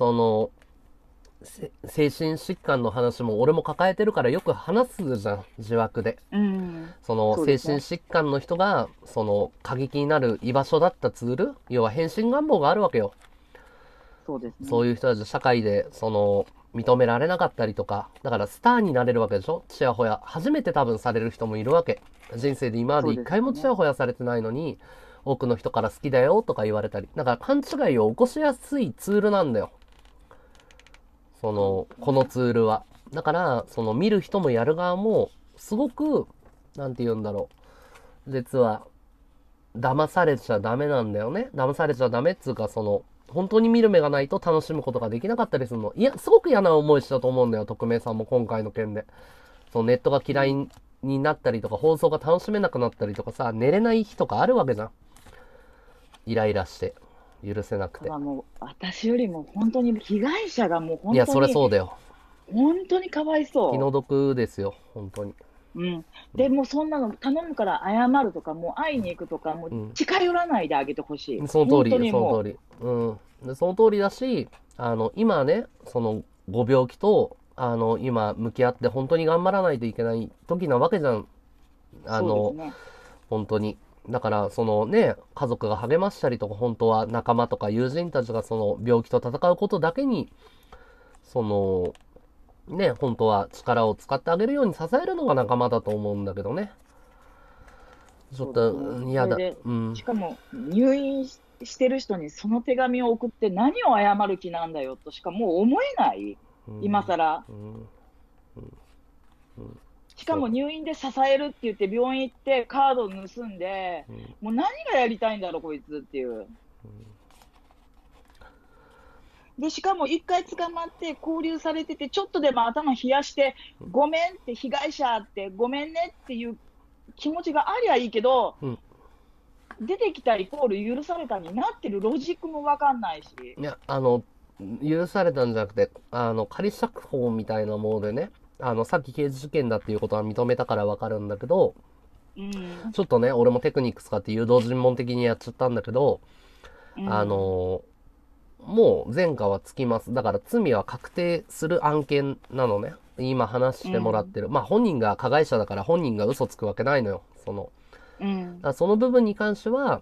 精神疾患の話も俺も抱えてるからよく話すじゃん、自爆で。精神疾患の人が、過激になる居場所だったツール、要は変身願望があるわけよ。 そうですね。 そういう人たち社会で、認められなかったりとか、だからスターになれるわけでしょ。チヤホヤ。初めて多分される人もいるわけ。人生で今まで一回もチヤホヤされてないのに、多くの人から好きだよとか言われたり。だから勘違いを起こしやすいツールなんだよ。このツールは。だから、見る人もやる側も、すごく、なんて言うんだろう。実は、騙されちゃダメなんだよね。騙されちゃダメっつうか、本当に見る目がないと楽しむことができなかったりするの。いや、すごく嫌な思いしたと思うんだよ、匿名さんも今回の件で。ネットが嫌いになったりとか、放送が楽しめなくなったりとかさ、寝れない日とかあるわけじゃん。イライラして、許せなくて。 もう、私よりも本当に被害者がもう本当に。 いや、それそうだよ。 本当にかわいそう。 気の毒ですよ、本当に。 でもそんなの頼むから謝るとか、もう会いに行くとか、もう近寄らないであげてほしい。 その通り、その通り。その通りだし、今ね、ご病気と、今向き合って本当に頑張らないといけない時なわけじゃん。本当に。だから、家族が励ましたりとか、本当は仲間とか友人たちが病気と戦うことだけに、本当は力を使ってあげるように支えるのが仲間だと思うんだけどね。ちょっと嫌だ。 しかも、入院してる人にその手紙を送って何を謝る気なんだよとしかもう思えない。今更。 しかも入院で支えるって言って病院行ってカードを盗んで、もう何がやりたいんだろうこいつっていう。で、しかも一回捕まって拘留されてて、ちょっとでも頭冷やして、ごめんって、被害者って、ごめんねっていう気持ちがありゃいいけど、出てきたイコール許されたになってるロジックもわかんないし。 いや、許されたんじゃなくて、仮釈放みたいなものでね、さっき刑事事件だっていうことは認めたからわかるんだけど、ちょっとね、俺もテクニック使って誘導尋問的にやっちゃったんだけど、もう前科はつきます。だから罪は確定する案件なのね。今話してもらってる。まあ本人が加害者だから本人が嘘つくわけないのよ。その部分に関しては、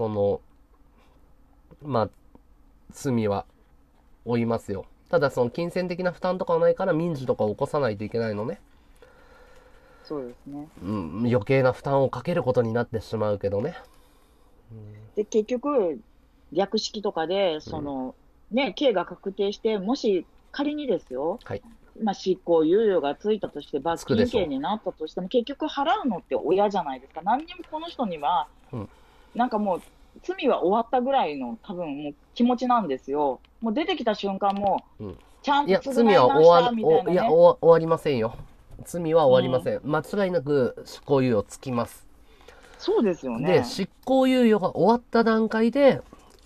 まあ、罪は負いますよ。ただその金銭的な負担とかはないから民事とかを起こさないといけないのね。 そうですね。 余計な負担をかけることになってしまうけどね。 で、結局、略式とかで、刑が確定して、もし仮にですよ、まあ、執行猶予がついたとして、罰金刑になったとしても、結局払うのって親じゃないですか。何にもこの人には、なんかもう、罪は終わったぐらいの、多分もう気持ちなんですよ。もう出てきた瞬間も、ちゃんと償いましたみたいな、ね。 いや、終わりませんよ。罪は終わりません。間違いなく執行猶予つきます。 そうですよね。 で、執行猶予が終わった段階で、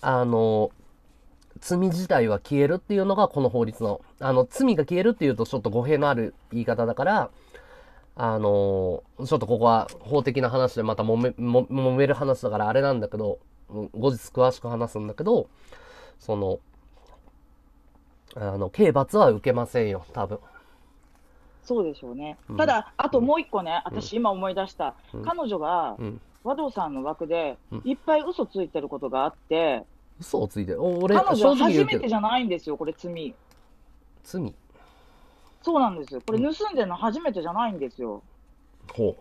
罪自体は消えるっていうのがこの法律の。罪が消えるっていうとちょっと語弊のある言い方だから、ちょっとここは法的な話でまた揉める話だからあれなんだけど、後日詳しく話すんだけど、刑罰は受けませんよ、多分。 そうでしょうね。ただ、あともう一個ね、私今思い出した。彼女が、和道さんの枠で、いっぱい嘘ついてることがあって、 嘘をついてる。俺、 彼女初めてじゃないんですよ、これ罪。 罪？ そうなんですよ。これ盗んでるの初めてじゃないんですよ。 ほう。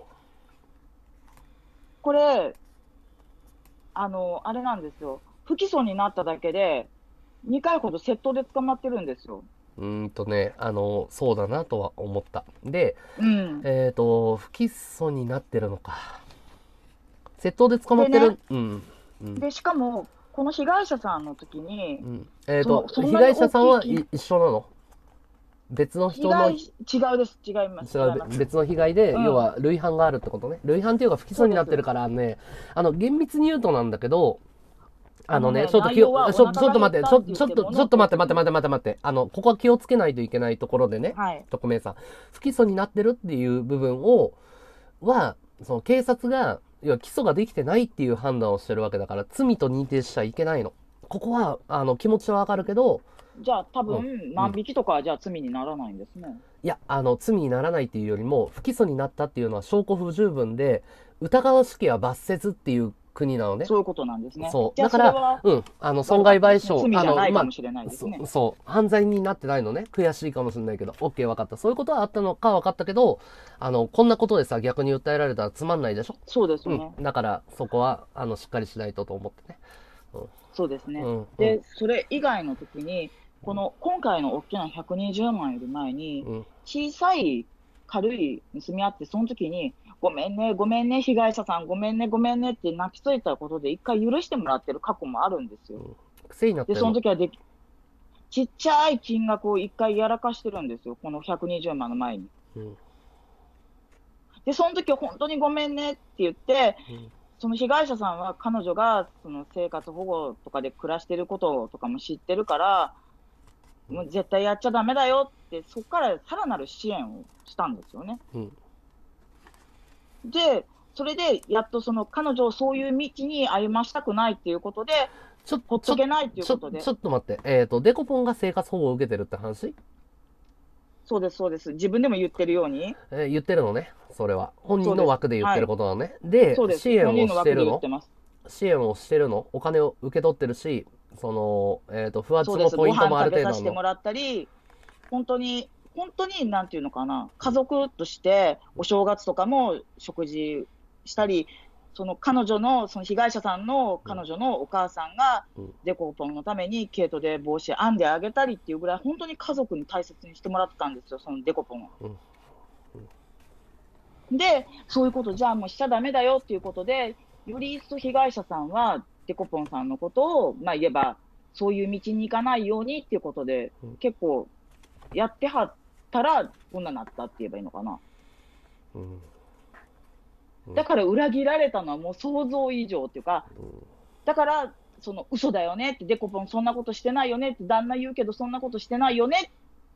これ、あれなんですよ。不起訴になっただけで、2回ほど窃盗で捕まってるんですよ。 そうだなとは思った。で、不起訴になってるのか。窃盗で捕まってる。 で、しかも、この被害者さんの時に、 被害者さんは一緒なの？別の人の。 違うです。違います。 別の被害で、要は累犯があるってことね。累犯っていうか不起訴になってるからね、厳密に言うとなんだけど、ちょっと待って、ちょっと待って。ここは気をつけないといけないところでね、匿名さん。不起訴になってるっていう部分は、その警察が、要は起訴ができてないっていう判断をしてるわけだから、罪と認定しちゃいけないの。ここは、気持ちはわかるけど、 じゃあ多分、万引きとかはじゃあ罪にならないんですね。 いや、罪にならないっていうよりも、不起訴になったっていうのは証拠不十分で、疑わしきは罰せずっていう国なのね。 そういうことなんですね。 そう。だから、損害賠償。 罪じゃないかもしれないですね。 そう。犯罪になってないのね。悔しいかもしれないけど。OK、分かった。そういうことはあったのか分かったけど、こんなことでさ、逆に訴えられたらつまんないでしょ？ そうですね。 だから、そこは、しっかりしないと思ってね。 そうですね。で、それ以外の時に、今回の大きな120万より前に、小さい軽い盗みあって、その時に、ごめんね、被害者さん、ごめんねって泣きついたことで、一回許してもらってる過去もあるんですよ。 癖になってる。 で、その時はちっちゃい金額を一回やらかしてるんですよ、この120万の前に。で、その時は本当にごめんねって言って、その被害者さんは彼女がその生活保護とかで暮らしてることとかも知ってるから、もう絶対やっちゃダメだよって、そこからさらなる支援をしたんですよね。で、それでやっとその彼女をそういう道に歩ましたくないっていうことで、ほっとけないっていうことで。 ちょっと待って、デコポンが生活保護を受けてるって話？ そうです、自分でも言ってるように。 言ってるのね、それは。本人の枠で言ってることなのね。で、支援をしてるの？支援をしてるの？お金を受け取ってるし、不発のポイントもある程度の。 ご飯食べさせてもらったり、本当に、なんていうのかな、家族としてお正月とかも食事したり、その被害者さんの彼女のお母さんが、デコポンのために毛糸で帽子編んであげたりっていうぐらい、本当に家族に大切にしてもらってたんですよ、そのデコポンは。 で、そういうことじゃあもうしちゃダメだよっていうことで、より一層被害者さんは、デコポンさんのことを、まあ言えば、そういう道に行かないようにっていうことで、結構やってはったら、こんななったって言えばいいのかな。だから裏切られたのはもう想像以上っていうか、だから、その嘘だよねって、デコポンそんなことしてないよねって、旦那言うけどそんなことしてないよねって。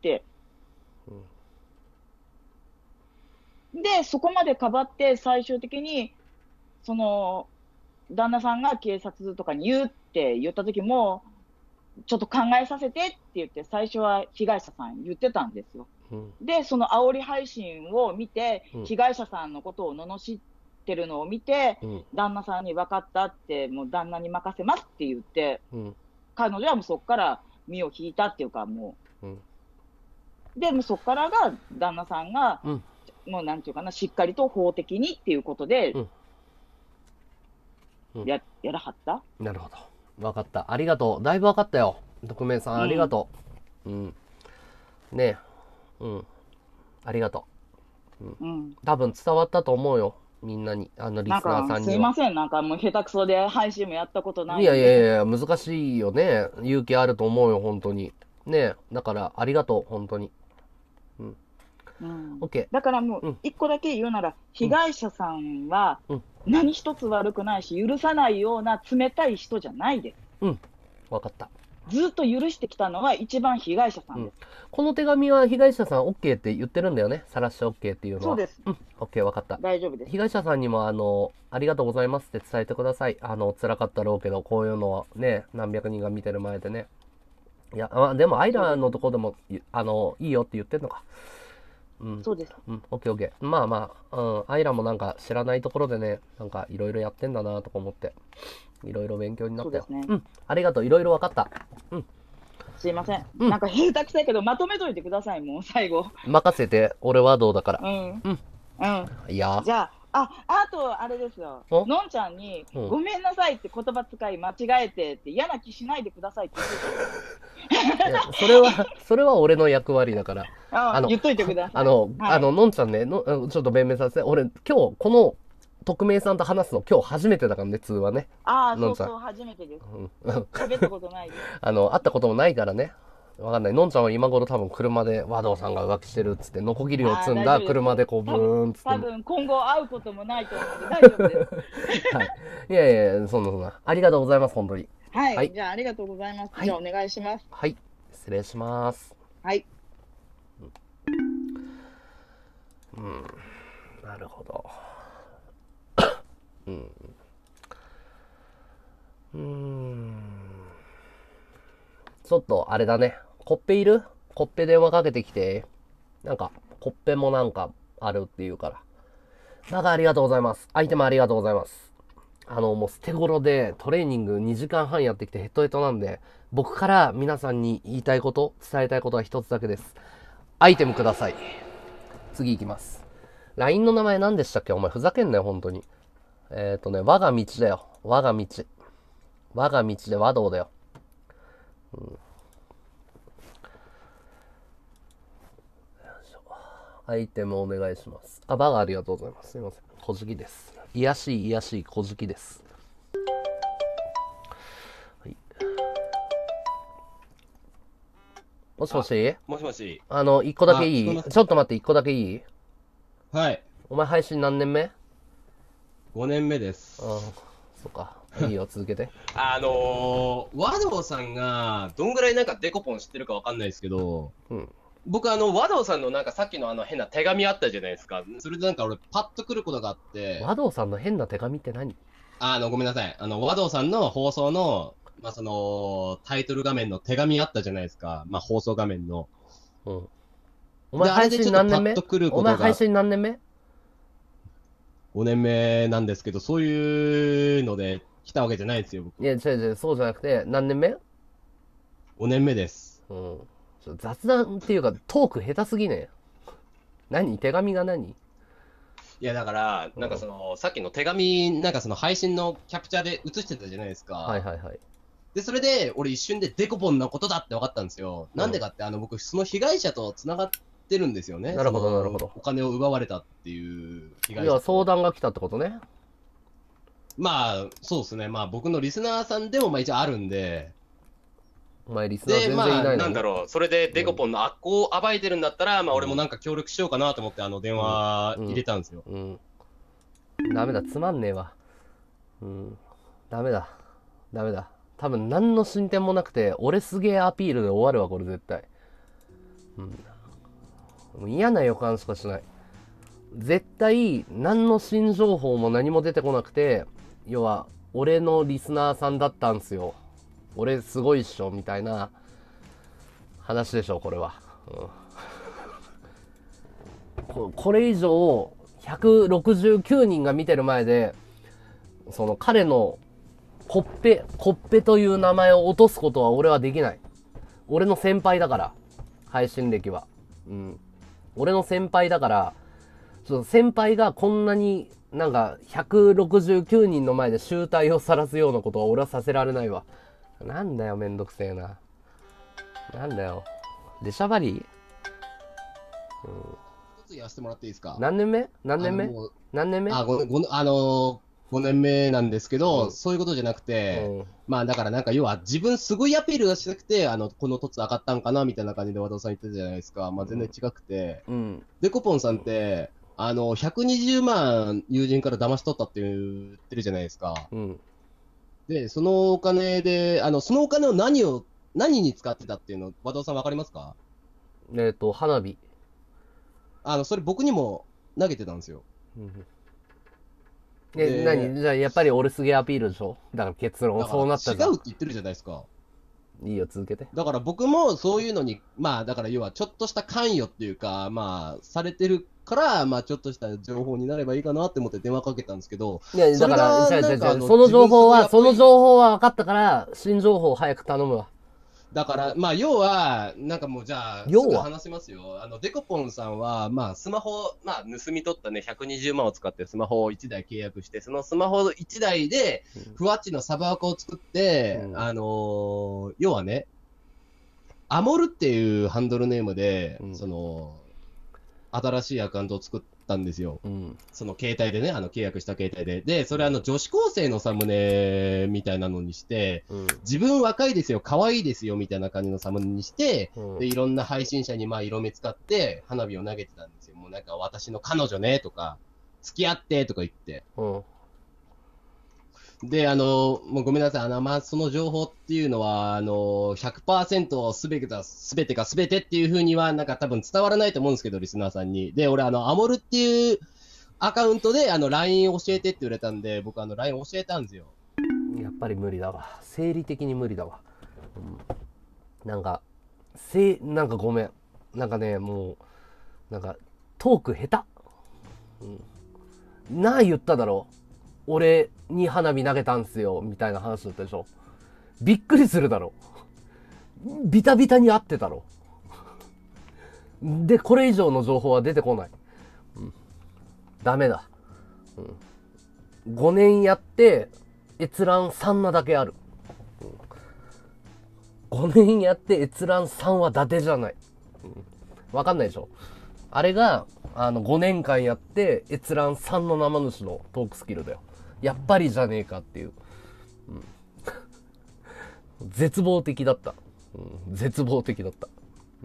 で、そこまでかばって最終的に、その、旦那さんが警察とかに言うって言った時も、ちょっと考えさせてって言って、最初は被害者さん言ってたんですよ。で、その煽り配信を見て、被害者さんのことを罵ってるのを見て、旦那さんに分かったって、もう旦那に任せますって言って、彼女はもうそこから身を引いたっていうか、もう。で、もうそこからが旦那さんが、もうなんていうかな、しっかりと法的にっていうことで、やらはった。 なるほど。分かった。ありがとう。だいぶ分かったよ。匿名さん、ありがとう。ねえ。ありがとう。多分伝わったと思うよ。みんなに。リスナーさんには。 すいません。なんかもう下手くそで配信もやったことないんで。 いやいやいや、難しいよね。勇気あると思うよ、本当に。ねえ。だから、ありがとう、本当に。OK。 だからもう、一個だけ言うなら、被害者さんは、何一つ悪くないし、許さないような冷たい人じゃないです。 分かった。 ずっと許してきたのは一番被害者さんです。 この手紙は被害者さん OK って言ってるんだよね。晒し OK っていうのは。 そうです。 OK、分かった。 大丈夫です。 被害者さんにも、ありがとうございますって伝えてください。辛かったろうけど、こういうのはね、何百人が見てる前でね。いや、でも、アイラのとこでも、いいよって言ってんのか。 そうです。 オッケーオッケー。まあまあ、アイラもなんか知らないところでね、なんかいろいろやってんだなとか思って、いろいろ勉強になったよ。 そうですね。 ありがとう。いろいろ分かった。 すいません。なんか下手くさいけど、まとめといてください、もう最後。 任せて、俺はどうだから。いや。 じゃあ、あと、あれですよ。のんちゃんに、ごめんなさいって言葉遣い間違えてって嫌な気しないでくださいって言ってそれは俺の役割だから。 言っといてください。 のんちゃんね、ちょっと弁明させて。俺、今日、この、匿名さんと話すの今日初めてだからね、通話ね。 そうそう、初めてです。喋ったことないです。 会ったこともないからね。わかんない。のんちゃんは今頃多分車で和道さんが浮気してるっつって、ノコギリを積んだ車でこうブーンっつって。 多分今後会うこともないと思うので大丈夫です。 はい。いやいや、そんな。ありがとうございます、本当に。 はい。じゃあ、ありがとうございます。じゃあ、お願いします。 はい。失礼します。 はい。 なるほど。ちょっと、あれだね。コッペいる？コッペ電話かけてきて。なんか、コッペもなんかあるっていうから。だからありがとうございます。アイテムありがとうございます。もう捨て頃でトレーニング2時間半やってきてヘトヘトなんで、僕から皆さんに言いたいこと、伝えたいことは一つだけです。アイテムください。次行きます。LINE の名前何でしたっけ？お前ふざけんなよ、本当に。我が道だよ。我が道。我が道で和道だよ。アイテムお願いします。バガーありがとうございます。すいません。小じきです。癒やしい小じきです。はい。もしもし？ もしもし。 一個だけいい？ちょっと待って、一個だけいい？ はい。 お前配信何年目 ？5年目です。 そっか。いいよ、続けて。 和道さんが、どんぐらいなんかデコポン知ってるかわかんないですけど、僕和道さんのなんかさっきの変な手紙あったじゃないですか。それでなんか俺パッと来ることがあって。 和道さんの変な手紙って何？ ごめんなさい。和道さんの放送の、タイトル画面の手紙あったじゃないですか。放送画面の。 お前配信何年目？お前配信何年目 ？5年目なんですけど、そういうので来たわけじゃないですよ、僕。 いや、違う、そうじゃなくて、何年目？ 5 年目です。 雑談っていうか、トーク下手すぎね。何？手紙が何？ いや、だから、なんかさっきの手紙、なんか配信のキャプチャーで映してたじゃないですか。 はいはいはい。 で、それで、俺一瞬でデコポンのことだって分かったんですよ。なんでかって、僕、その被害者と繋がっってるんですよね。 なるほど、なるほど。 お金を奪われたっていう被害者。 いや、相談が来たってことね。 まあ、そうですね。まあ、僕のリスナーさんでも、まあ一応あるんで。 お前リスナー全然いないの、ね、 まあ、なんだろう。それでデコポンの悪行を暴いてるんだったら、まあ俺もなんか協力しようかなと思って、電話入れたんですよ。 ダメだ、つまんねえわ。ダメだ。ダメだ。多分何の進展もなくて、俺すげえアピールで終わるわ、これ絶対。もう嫌な予感しかしない。絶対、何の新情報も何も出てこなくて、要は、俺のリスナーさんだったんすよ。俺すごいっしょ、みたいな話でしょ、これは。これ以上、169人が見てる前で、その彼のコッペという名前を落とすことは俺はできない。俺の先輩だから、配信歴は。俺の先輩だから、先輩がこんなになんか169人の前で醜態を晒すようなことは俺はさせられないわ。なんだよ、めんどくせえな。なんだよ。出しゃばり？ 一つ言わせてもらっていいですか？ 何年目？何年目？何年目 ？5年目なんですけど、そういうことじゃなくて、まあだからなんか要は自分すごいアピールがしたくて、この凸上がったんかなみたいな感じで和田さん言ってたじゃないですか。まあ全然違くて、デコポンさんって、120万友人から騙し取ったって言ってるじゃないですか。で、そのお金で、そのお金を何に使ってたっていうの、和田さんわかりますか？ 花火。 それ僕にも投げてたんですよ。 何じゃあやっぱり俺すげえアピールでしょ？だから結論そうなったじゃん。違うって言ってるじゃないですか。 いいよ、続けて。 だから僕もそういうのに、まあだから要はちょっとした関与っていうか、まあされてるから、まあちょっとした情報になればいいかなって思って電話かけたんですけど。 いや、だから、その情報は分かったから、新情報を早く頼むわ。 だから、まあ、要は、なんかもう、じゃあ、すぐ話しますよ。デコポンさんは、まあ、スマホ、まあ、盗み取ったね、120万を使ってスマホを1台契約して、そのスマホ1台で、ふわっちのサブアカを作って、要はね、アモルっていうハンドルネームで、新しいアカウントを作ったんですよ。その携帯でね、契約した携帯で。で、それ女子高生のサムネみたいなのにして、自分若いですよ、可愛いですよ、みたいな感じのサムネにして、で、いろんな配信者にまあ色目使って花火を投げてたんですよ。もうなんか私の彼女ね、とか、付き合ってとか言って。で、もうごめんなさい。まあ、その情報っていうのは、100% すべてがすべてっていうふうには、なんか多分伝わらないと思うんですけど、リスナーさんに。で、俺、アモルっていうアカウントで、LINE 教えてって言われたんで、僕、LINE 教えたんですよ。 やっぱり無理だわ。生理的に無理だわ。なんかごめん。なんかね、もう、なんか、トーク下手。なあ言っただろ。俺に花火投げたんすよ、みたいな話だったでしょ。びっくりするだろ。ビタビタに合ってたろ。で、これ以上の情報は出てこない。ダメだ。5年やって、閲覧3なだけある。5年やって閲覧3は伊達じゃない。わかんないでしょ。あれが、5年間やって、閲覧3の生主のトークスキルだよ。やっぱりじゃねえかっていう。絶望的だった。絶望的だった。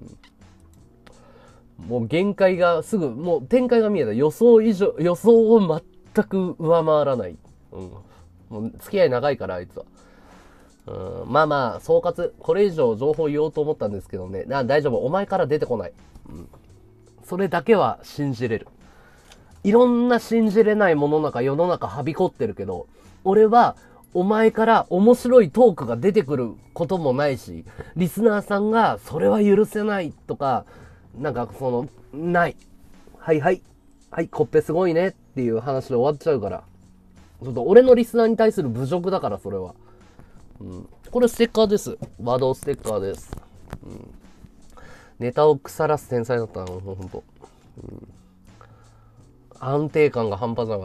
もう限界がもう展開が見えた。予想を全く上回らない。もう付き合い長いから、あいつは。まあまあ、総括。これ以上情報言おうと思ったんですけどね。大丈夫。お前から出てこない。それだけは信じれる。いろんな信じれない世の中はびこってるけど、俺はお前から面白いトークが出てくることもないし、リスナーさんがそれは許せないとか、なんかない。はい、コッペすごいねっていう話で終わっちゃうから。ちょっと俺のリスナーに対する侮辱だから、それは。これステッカーです。ワードステッカーです。ネタを腐らす天才だったな、ほんと。安定感が半端なかった。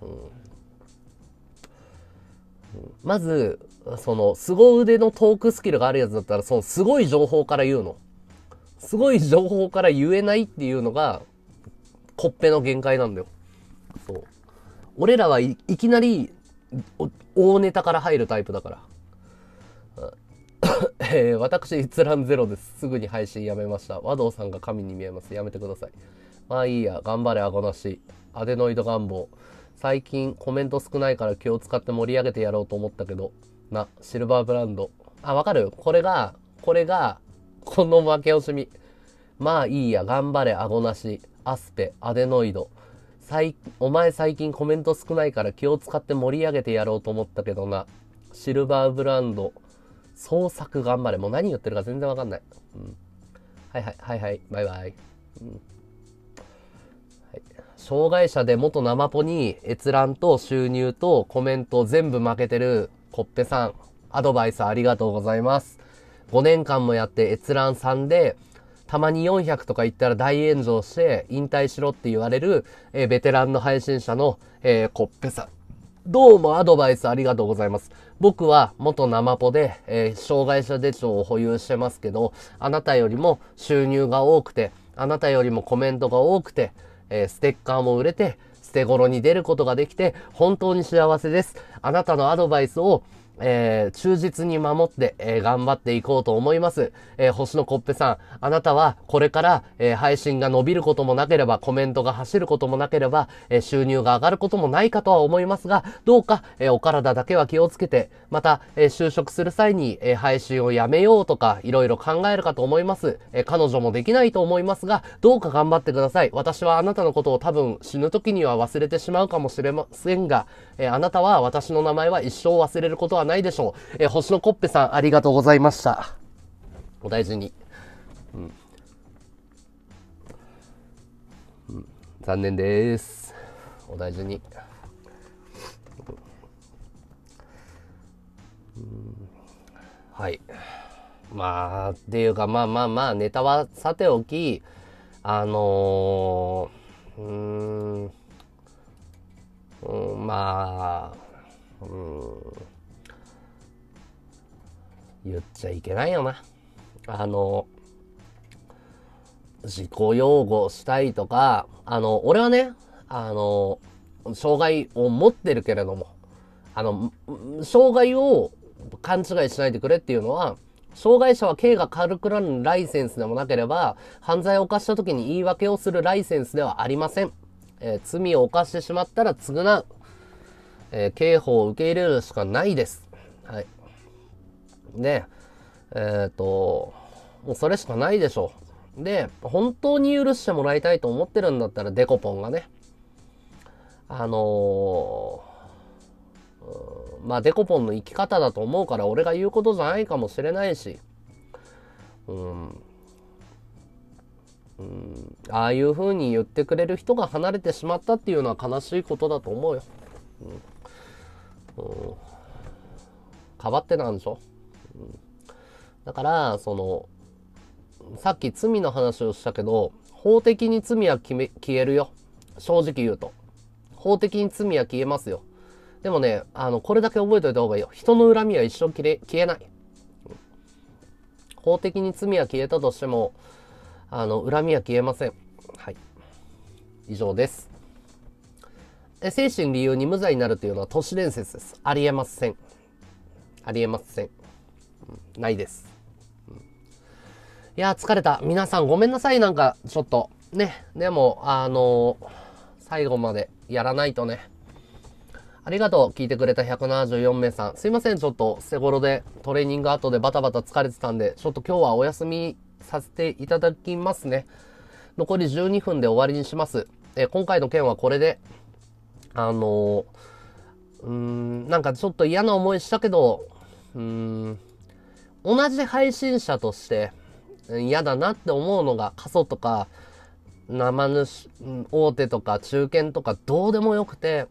まず、凄腕のトークスキルがあるやつだったら、すごい情報から言うの。 すごい情報から言えないっていうのが、コッペの限界なんだよ。そう。俺らはいきなり、大ネタから入るタイプだから。私、閲覧ゼロです。すぐに配信やめました。和道さんが神に見えます。やめてください。まあいいや。頑張れ、あごなし。アデノイド願望。最近コメント少ないから気を使って盛り上げてやろうと思ったけど、シルバーブランド。あ、わかる？これが、この負け惜しみ。まあいいや。頑張れ、あごなし。アスペ、アデノイド。お前最近コメント少ないから気を使って盛り上げてやろうと思ったけどな。シルバーブランド。創作頑張れ。もう何言ってるか全然わかんない。うん、はい、バイバイ。うん、はい、障害者で元生ポに閲覧と収入とコメント全部負けてるコッペさん。アドバイスありがとうございます。5年間もやって閲覧3で、たまに400とか言ったら大炎上して引退しろって言われる、ベテランの配信者の、コッペさん。どうもアドバイスありがとうございます。僕は元生ポで、障害者手帳を保有してますけど、あなたよりも収入が多くて、あなたよりもコメントが多くて、ステッカーも売れて、捨て頃に出ることができて、本当に幸せです。あなたのアドバイスを、忠実に守って、頑張っていこうと思います。星のコッペさん、あなたはこれから、配信が伸びることもなければ、コメントが走ることもなければ、収入が上がることもないかとは思いますが、どうか、お体だけは気をつけて、また、就職する際に、配信をやめようとか、いろいろ考えるかと思います。彼女もできないと思いますが、どうか頑張ってください。私はあなたのことを多分死ぬ時には忘れてしまうかもしれませんが、あなたは私の名前は一生忘れることはないでしょう。星のコッペさん、ありがとうございました。お大事に。残念です。お大事に。はい。まあ、っていうか、まあ、ネタはさておき、言っちゃいけないよな。自己擁護したいとか、俺はね、障害を持ってるけれども、障害を勘違いしないでくれっていうのは、障害者は刑が軽くなるライセンスでもなければ、犯罪を犯した時に言い訳をするライセンスではありません。罪を犯してしまったら償う。刑法を受け入れるしかないです。はい。で、もうそれしかないでしょう。で、本当に許してもらいたいと思ってるんだったら、デコポンがね、まあ、デコポンの生き方だと思うから、俺が言うことじゃないかもしれないし、ああいう風に言ってくれる人が離れてしまったっていうのは悲しいことだと思うよ。かばってなんでしょ。だから、さっき罪の話をしたけど、法的に罪は消えるよ。正直言うと。法的に罪は消えますよ。でもね、これだけ覚えておいた方がいいよ。人の恨みは一生消えない。法的に罪は消えたとしても、恨みは消えません。はい。以上です。精神理由に無罪になるというのは都市伝説です。ありえません。ありえません。ないです。いやー、疲れた。皆さんごめんなさい。なんか、ちょっと。ね。でも、最後までやらないとね。ありがとう。聞いてくれた174名さん。すいません。ちょっと、背頃でトレーニング後でバタバタ疲れてたんで、ちょっと今日はお休みさせていただきますね。残り12分で終わりにします。今回の件はこれで、なんかちょっと嫌な思いしたけど、同じ配信者として嫌だなって思うのが過疎とか生主大手とか中堅とかどうでもよくて、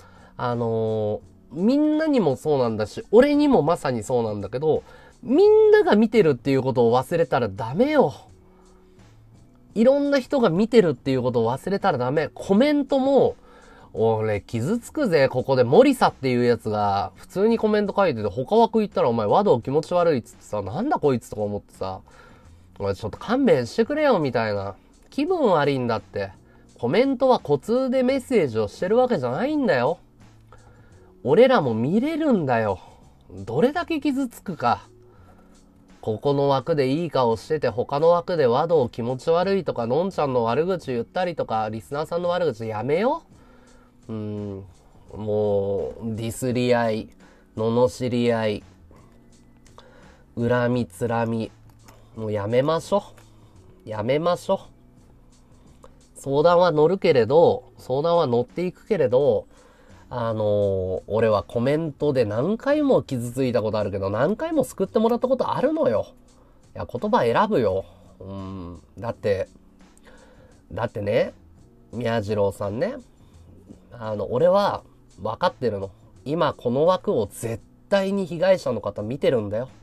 みんなにもそうなんだし、俺にもまさにそうなんだけど、みんなが見てるっていうことを忘れたらダメよ。いろんな人が見てるっていうことを忘れたらダメ。コメントも、俺傷つくぜ。ここで森佐っていうやつが普通にコメント書いてて、他枠行ったらお前和道気持ち悪いっつってさ、なんだこいつとか思ってさ、 おい、ちょっと勘弁してくれよ、みたいな。気分悪いんだって。コメントはコツでメッセージをしてるわけじゃないんだよ。俺らも見れるんだよ。どれだけ傷つくか。ここの枠でいい顔してて、他の枠で和道気持ち悪いとか、のんちゃんの悪口言ったりとか、リスナーさんの悪口やめよう。もう、ディスり合い、罵り合い、恨みつらみ、もうやめましょう。やめましょう。相談は乗るけれど、相談は乗っていくけれど、俺はコメントで何回も傷ついたことあるけど、何回も救ってもらったことあるのよ。いや、言葉選ぶよ。だってね、宮次郎さんね、俺は分かってるの。今この枠を絶対に被害者の方見てるんだよ。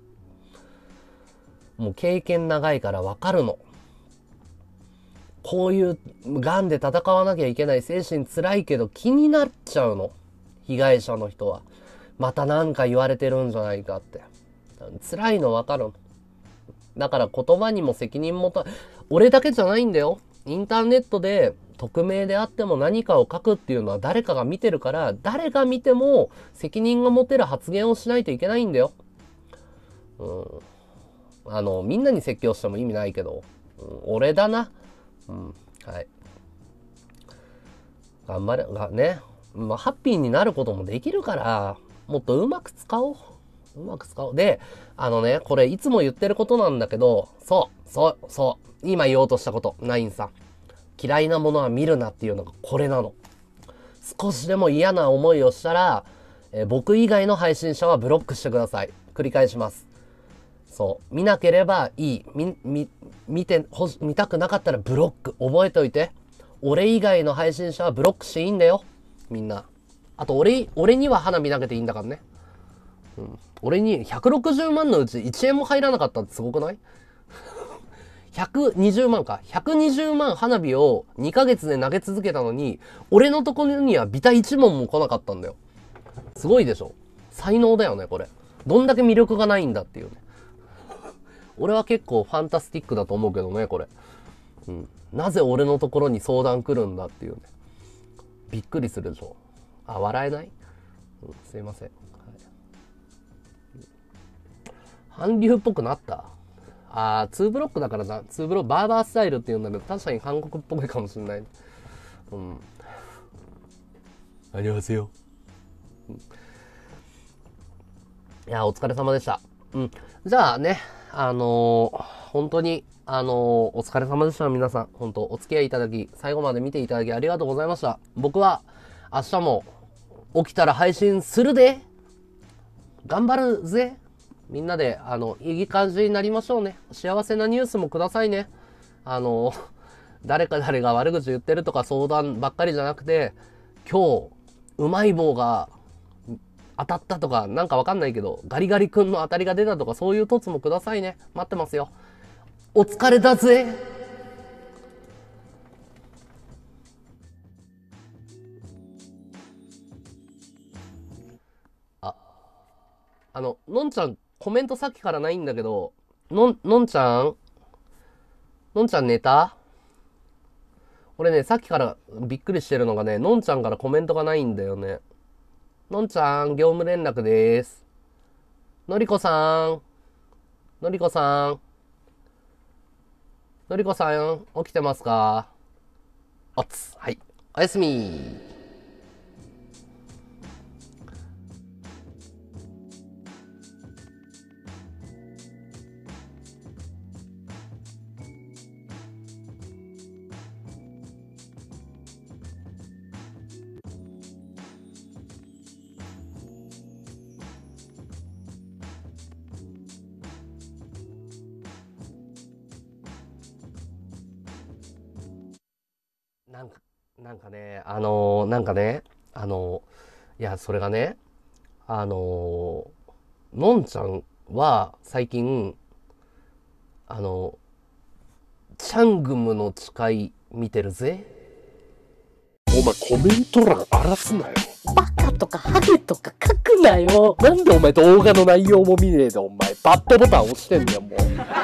もう経験長いから分かるの。こういう癌で戦わなきゃいけない、精神辛いけど気になっちゃうの。被害者の人は。また何か言われてるんじゃないかって。辛いの分かるの。だから言葉にも責任も俺だけじゃないんだよ。インターネットで匿名であっても何かを書くっていうのは誰かが見てるから、誰が見ても責任が持てる発言をしないといけないんだよ。みんなに説教しても意味ないけど、俺だな。はい。頑張れ、ね。ハッピーになることもできるから、もっとうまく使おう。うまく使おう。で、これいつも言ってることなんだけど、そう。今言おうとしたこと、ナインさん。嫌いなものは見るなっていうのがこれなの。少しでも嫌な思いをしたら、僕以外の配信者はブロックしてください。繰り返します。そう。見なければいい。見たくなかったらブロック。覚えておいて。俺以外の配信者はブロックしていいんだよ。みんな。あと俺には花火投げていいんだからね。俺に160万のうち1円も入らなかったってすごくない ?120 万か。120万花火を2ヶ月で投げ続けたのに、俺のところにはビタ1問も来なかったんだよ。すごいでしょ。才能だよね、これ。どんだけ魅力がないんだっていうね。俺は結構ファンタスティックだと思うけどね、これ。なぜ俺のところに相談来るんだっていうね。びっくりするでしょ。笑えない？すいません。韓流っぽくなった？2ブロックだからな。2ブロック、バーバースタイルって言うんだけど、確かに韓国っぽいかもしれない。안녕하세요。いや、お疲れ様でした。じゃあね、本当に、お疲れ様でした、皆さん。本当、お付き合いいただき、最後まで見ていただきありがとうございました。僕は、明日も、起きたら配信するで。頑張るぜ。みんなで、いい感じになりましょうね。幸せなニュースもくださいね。誰が悪口言ってるとか相談ばっかりじゃなくて、今日、うまい棒が、当たったとか、なんかわかんないけど、ガリガリ君の当たりが出たとか、そういう凸もくださいね。待ってますよ。お疲れだぜ。のんちゃん、コメントさっきからないんだけど、のんちゃん寝た？俺ね、さっきからびっくりしてるのがね、のんちゃんからコメントがないんだよね。のんちゃん、業務連絡でーす。のりこさん、起きてますか？はい。おやすみ。いや、それがね、のんちゃんは最近、チャングムの誓い見てるぜ。 お前コメント欄荒らすなよ。 バカとかハゲとか書くなよ。なんでお前動画の内容も見ねえでお前バッドボタン押してんだよもう。